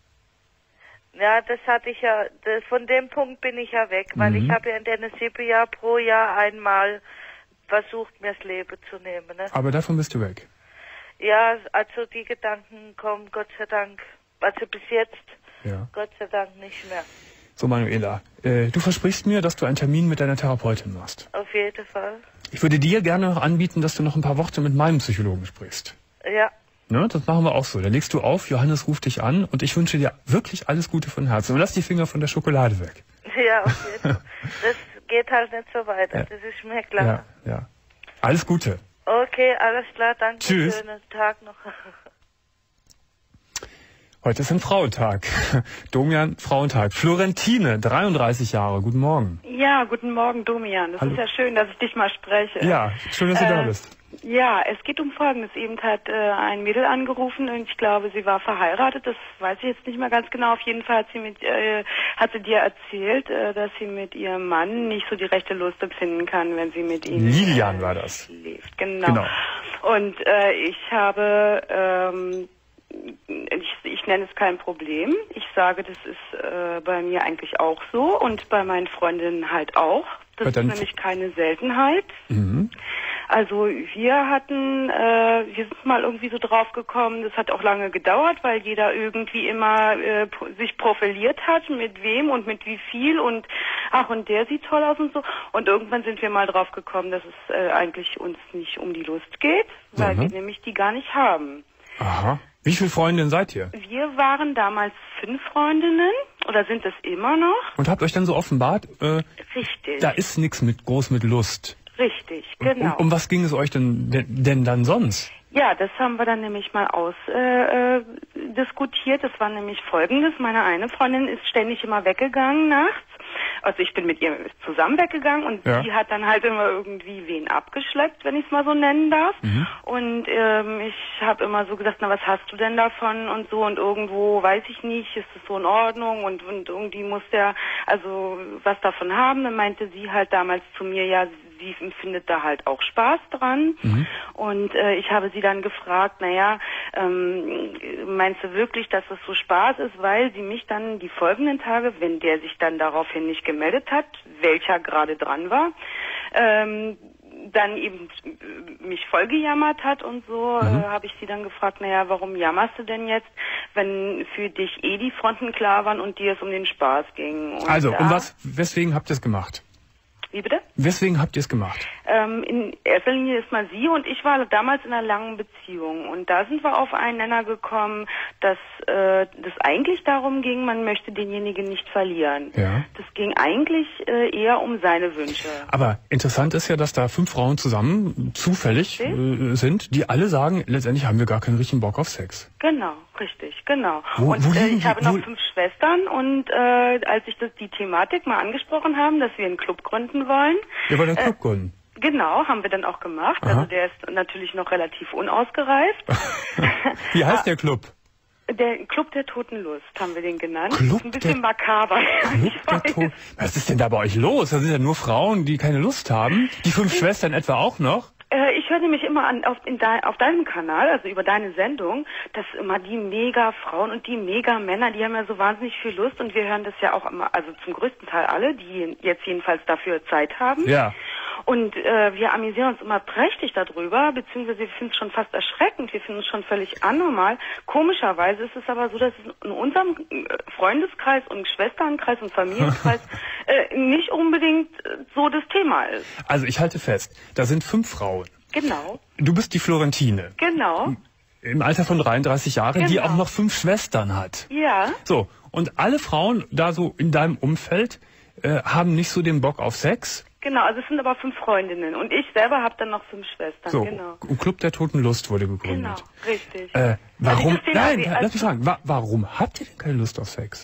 Ja, das hatte ich ja, von dem Punkt bin ich ja weg, weil ich habe ja in den 7 Jahren pro Jahr einmal versucht, mir das Leben zu nehmen. Ne? Aber davon bist du weg. Ja, also die Gedanken kommen Gott sei Dank, also bis jetzt, Ja. Gott sei Dank nicht mehr. So, Manuela, du versprichst mir, dass du einen Termin mit deiner Therapeutin machst. Auf jeden Fall. Ich würde dir gerne noch anbieten, dass du noch ein paar Worte mit meinem Psychologen sprichst. Ja, Ne, das machen wir auch so. Da legst du auf, Johannes ruft dich an und ich wünsche dir wirklich alles Gute von Herzen. Und lass die Finger von der Schokolade weg. ja, auf jeden Fall. Das geht halt nicht so weiter, Ja. das ist mir klar. Ja, ja. Alles Gute. Okay, alles klar, danke. Tschüss. Schönen Tag noch. Heute ist ein Frauentag. Domian, Frauentag. Florentine, 33 Jahre. Guten Morgen. Ja, guten Morgen, Domian. Das Hallo. ist ja schön, dass ich dich mal spreche. Ja, schön, dass du da bist. Ja, es geht um Folgendes. Eben hat ein Mädel angerufen und ich glaube, sie war verheiratet. Das weiß ich jetzt nicht mehr ganz genau. Auf jeden Fall hat sie dir erzählt, dass sie mit ihrem Mann nicht so die rechte Lust empfinden kann, wenn sie mit ihm Lilian war das. lebt. Genau. Und ich habe, ich nenne es kein Problem. Ich sage, das ist bei mir eigentlich auch so und bei meinen Freundinnen halt auch. Das ist nämlich keine Seltenheit. Mhm. Also wir sind mal irgendwie so drauf gekommen, das hat auch lange gedauert, weil jeder irgendwie immer sich profiliert hat, mit wem und mit wie viel und ach, und der sieht toll aus und so. Und irgendwann sind wir mal drauf gekommen, dass es eigentlich uns nicht um die Lust geht, weil wir nämlich die gar nicht haben. Aha. Wie viele Freundinnen seid ihr? Wir waren damals 5 Freundinnen oder sind es immer noch. Und habt euch dann so offenbart, richtig. Da ist nichts groß mit Lust. Richtig, genau. Um was ging es euch denn dann sonst? Ja, das haben wir dann nämlich mal ausdiskutiert. Das war nämlich Folgendes. Meine eine Freundin ist ständig immer weggegangen nachts. Also ich bin mit ihr zusammen weggegangen und sie hat dann halt immer irgendwie wen abgeschleppt, wenn ich es mal so nennen darf. Mhm. Und ich habe immer so gesagt, na, was hast du denn davon und so, und irgendwo weiß ich nicht, ist es so in Ordnung und irgendwie muss der also was davon haben. Dann meinte sie halt damals zu mir, ja, sie empfindet da halt auch Spaß dran. Mhm. Und ich habe sie dann gefragt, naja, meinst du wirklich, dass es so Spaß ist, weil sie mich dann die folgenden Tage, wenn der sich dann daraufhin nicht gemeldet hat, welcher gerade dran war, dann eben mich vollgejammert hat und so, habe ich sie dann gefragt, naja, warum jammerst du denn jetzt, wenn für dich die Fronten klar waren und dir es um den Spaß ging? Und also, weswegen habt ihr es gemacht? Wie bitte? Weswegen habt ihr es gemacht? In erster Linie ist mal sie und ich war damals in einer langen Beziehung. Und da sind wir auf einen Nenner gekommen, dass das eigentlich darum ging, man möchte denjenigen nicht verlieren. Ja. Das ging eigentlich eher um seine Wünsche. Aber interessant ist ja, dass da 5 Frauen zusammen zufällig sind, die alle sagen, letztendlich haben wir gar keinen richtigen Bock auf Sex. Genau, richtig, genau. Ich habe noch 5 Schwestern und als ich die Thematik mal angesprochen haben, dass wir einen Club gründen wollen. Wir wollen einen Club gründen. Genau, haben wir dann auch gemacht. Aha. Also der ist natürlich noch relativ unausgereift. Wie heißt der Club? Der Club der Toten Lust haben wir den genannt. Club ein bisschen makaber. Was ist denn da bei euch los? Da sind ja nur Frauen, die keine Lust haben. Die 5 Schwestern etwa auch noch? Ich höre nämlich immer auf deinem Kanal, also über deine Sendung, dass immer die Mega-Frauen und die Mega-Männer, die haben ja so wahnsinnig viel Lust und wir hören das ja auch immer, also zum größten Teil alle, die jetzt jedenfalls dafür Zeit haben. Ja. Und wir amüsieren uns immer prächtig darüber, beziehungsweise wir finden es schon fast erschreckend, wir finden es schon völlig anormal. Komischerweise ist es aber so, dass es in unserem Freundeskreis und Schwesternkreis und Familienkreis nicht unbedingt so das Thema ist. Also ich halte fest, da sind 5 Frauen. Genau. Du bist die Florentine. Genau. Im Alter von 33 Jahren, die auch noch 5 Schwestern hat. Ja. So, und alle Frauen da so in deinem Umfeld haben nicht so den Bock auf Sex. Genau, also es sind aber 5 Freundinnen und ich selber habe dann noch 5 Schwestern. So, genau. Und Club der Toten Lust wurde gegründet. Genau, richtig. Warum? Nein, lass mich fragen, warum habt ihr denn keine Lust auf Sex?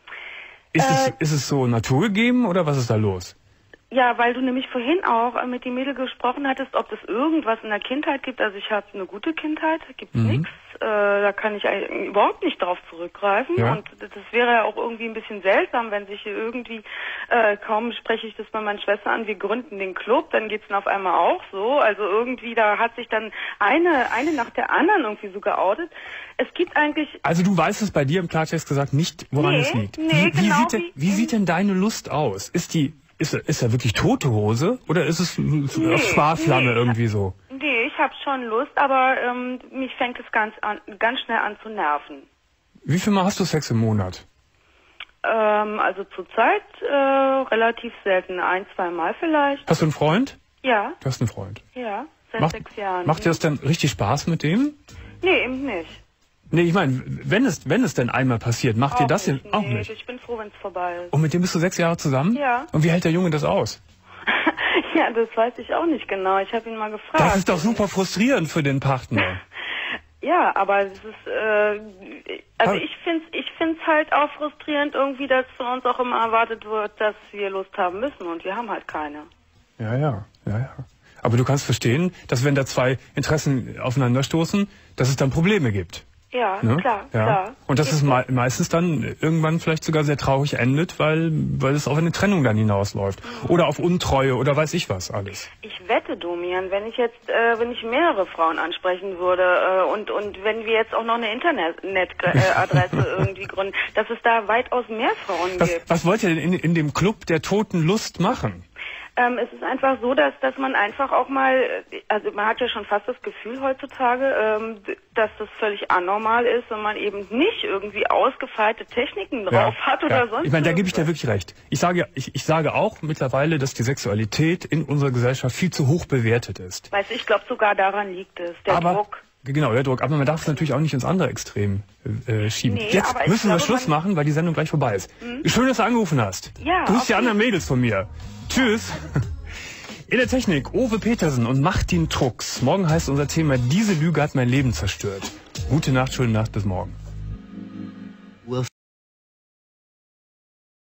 Ist es so naturgegeben oder was ist da los? Ja, weil du nämlich vorhin auch mit dem Mädel gesprochen hattest, ob es irgendwas in der Kindheit gibt. Also ich habe eine gute Kindheit, da gibt's nichts. Da kann ich überhaupt nicht drauf zurückgreifen. Ja. Und das wäre ja auch irgendwie ein bisschen seltsam, wenn sich hier irgendwie, kaum spreche ich das bei meinen Schwestern an, wir gründen den Club, dann geht's dann auf einmal auch so. Also irgendwie, da hat sich dann eine nach der anderen irgendwie so geoutet. Es gibt eigentlich... Also du weißt es bei dir im Klartext gesagt nicht, woran es liegt. Wie sieht denn deine Lust aus? Ist da wirklich tote Hose oder ist es auf Sparflamme irgendwie so? Nee, ich habe schon Lust, aber mich fängt es ganz schnell an zu nerven. Wie viel Mal hast du Sex im Monat? Also zurzeit relativ selten, 1-2 Mal vielleicht. Hast du einen Freund? Ja. Du hast einen Freund? Ja, seit 6 Jahren. Macht dir das denn richtig Spaß mit dem? Nee, eben nicht. Nee, ich meine, wenn es denn einmal passiert, macht dir das nicht, auch nicht? Ich bin froh, wenn es vorbei ist. Und mit dem bist du 6 Jahre zusammen? Ja. Und wie hält der Junge das aus? Ja, das weiß ich auch nicht genau. Ich habe ihn mal gefragt. Das ist doch super frustrierend für den Partner. Ja, aber es ist, also ich find's halt auch frustrierend irgendwie, dass von uns auch immer erwartet wird, dass wir Lust haben müssen und wir haben halt keine. Ja. Aber du kannst verstehen, dass wenn da 2 Interessen aufeinanderstoßen, dass es dann Probleme gibt. Ja, ne? klar, ja. klar. Und dass es meistens dann irgendwann vielleicht sogar sehr traurig endet, weil es auf eine Trennung dann hinausläuft. Oder auf Untreue oder weiß ich was alles. Ich wette, Domian, wenn ich mehrere Frauen ansprechen würde und wenn wir jetzt auch noch eine Internetadresse irgendwie gründen, dass es da weitaus mehr Frauen gibt. Was wollt ihr denn in dem Club der toten Lust machen? Es ist einfach so, dass man einfach auch mal, also man hat ja schon fast das Gefühl heutzutage, dass das völlig anormal ist, wenn man eben nicht irgendwie ausgefeilte Techniken drauf hat oder sonst. Ich meine, da gebe ich dir wirklich recht. Ich sage auch mittlerweile, dass die Sexualität in unserer Gesellschaft viel zu hoch bewertet ist. Weißt du, ich glaube sogar daran liegt es, der Druck. Genau, der Druck. Aber man darf es natürlich auch nicht ins andere Extrem schieben. Nee, jetzt müssen wir Schluss machen, weil die Sendung gleich vorbei ist. Schön, dass du angerufen hast. Ja. Grüß die anderen Mädels von mir. Tschüss. In der Technik Owe Petersen und Martin Trucks. Morgen heißt unser Thema: Diese Lüge hat mein Leben zerstört. Gute Nacht, schöne Nacht, bis morgen.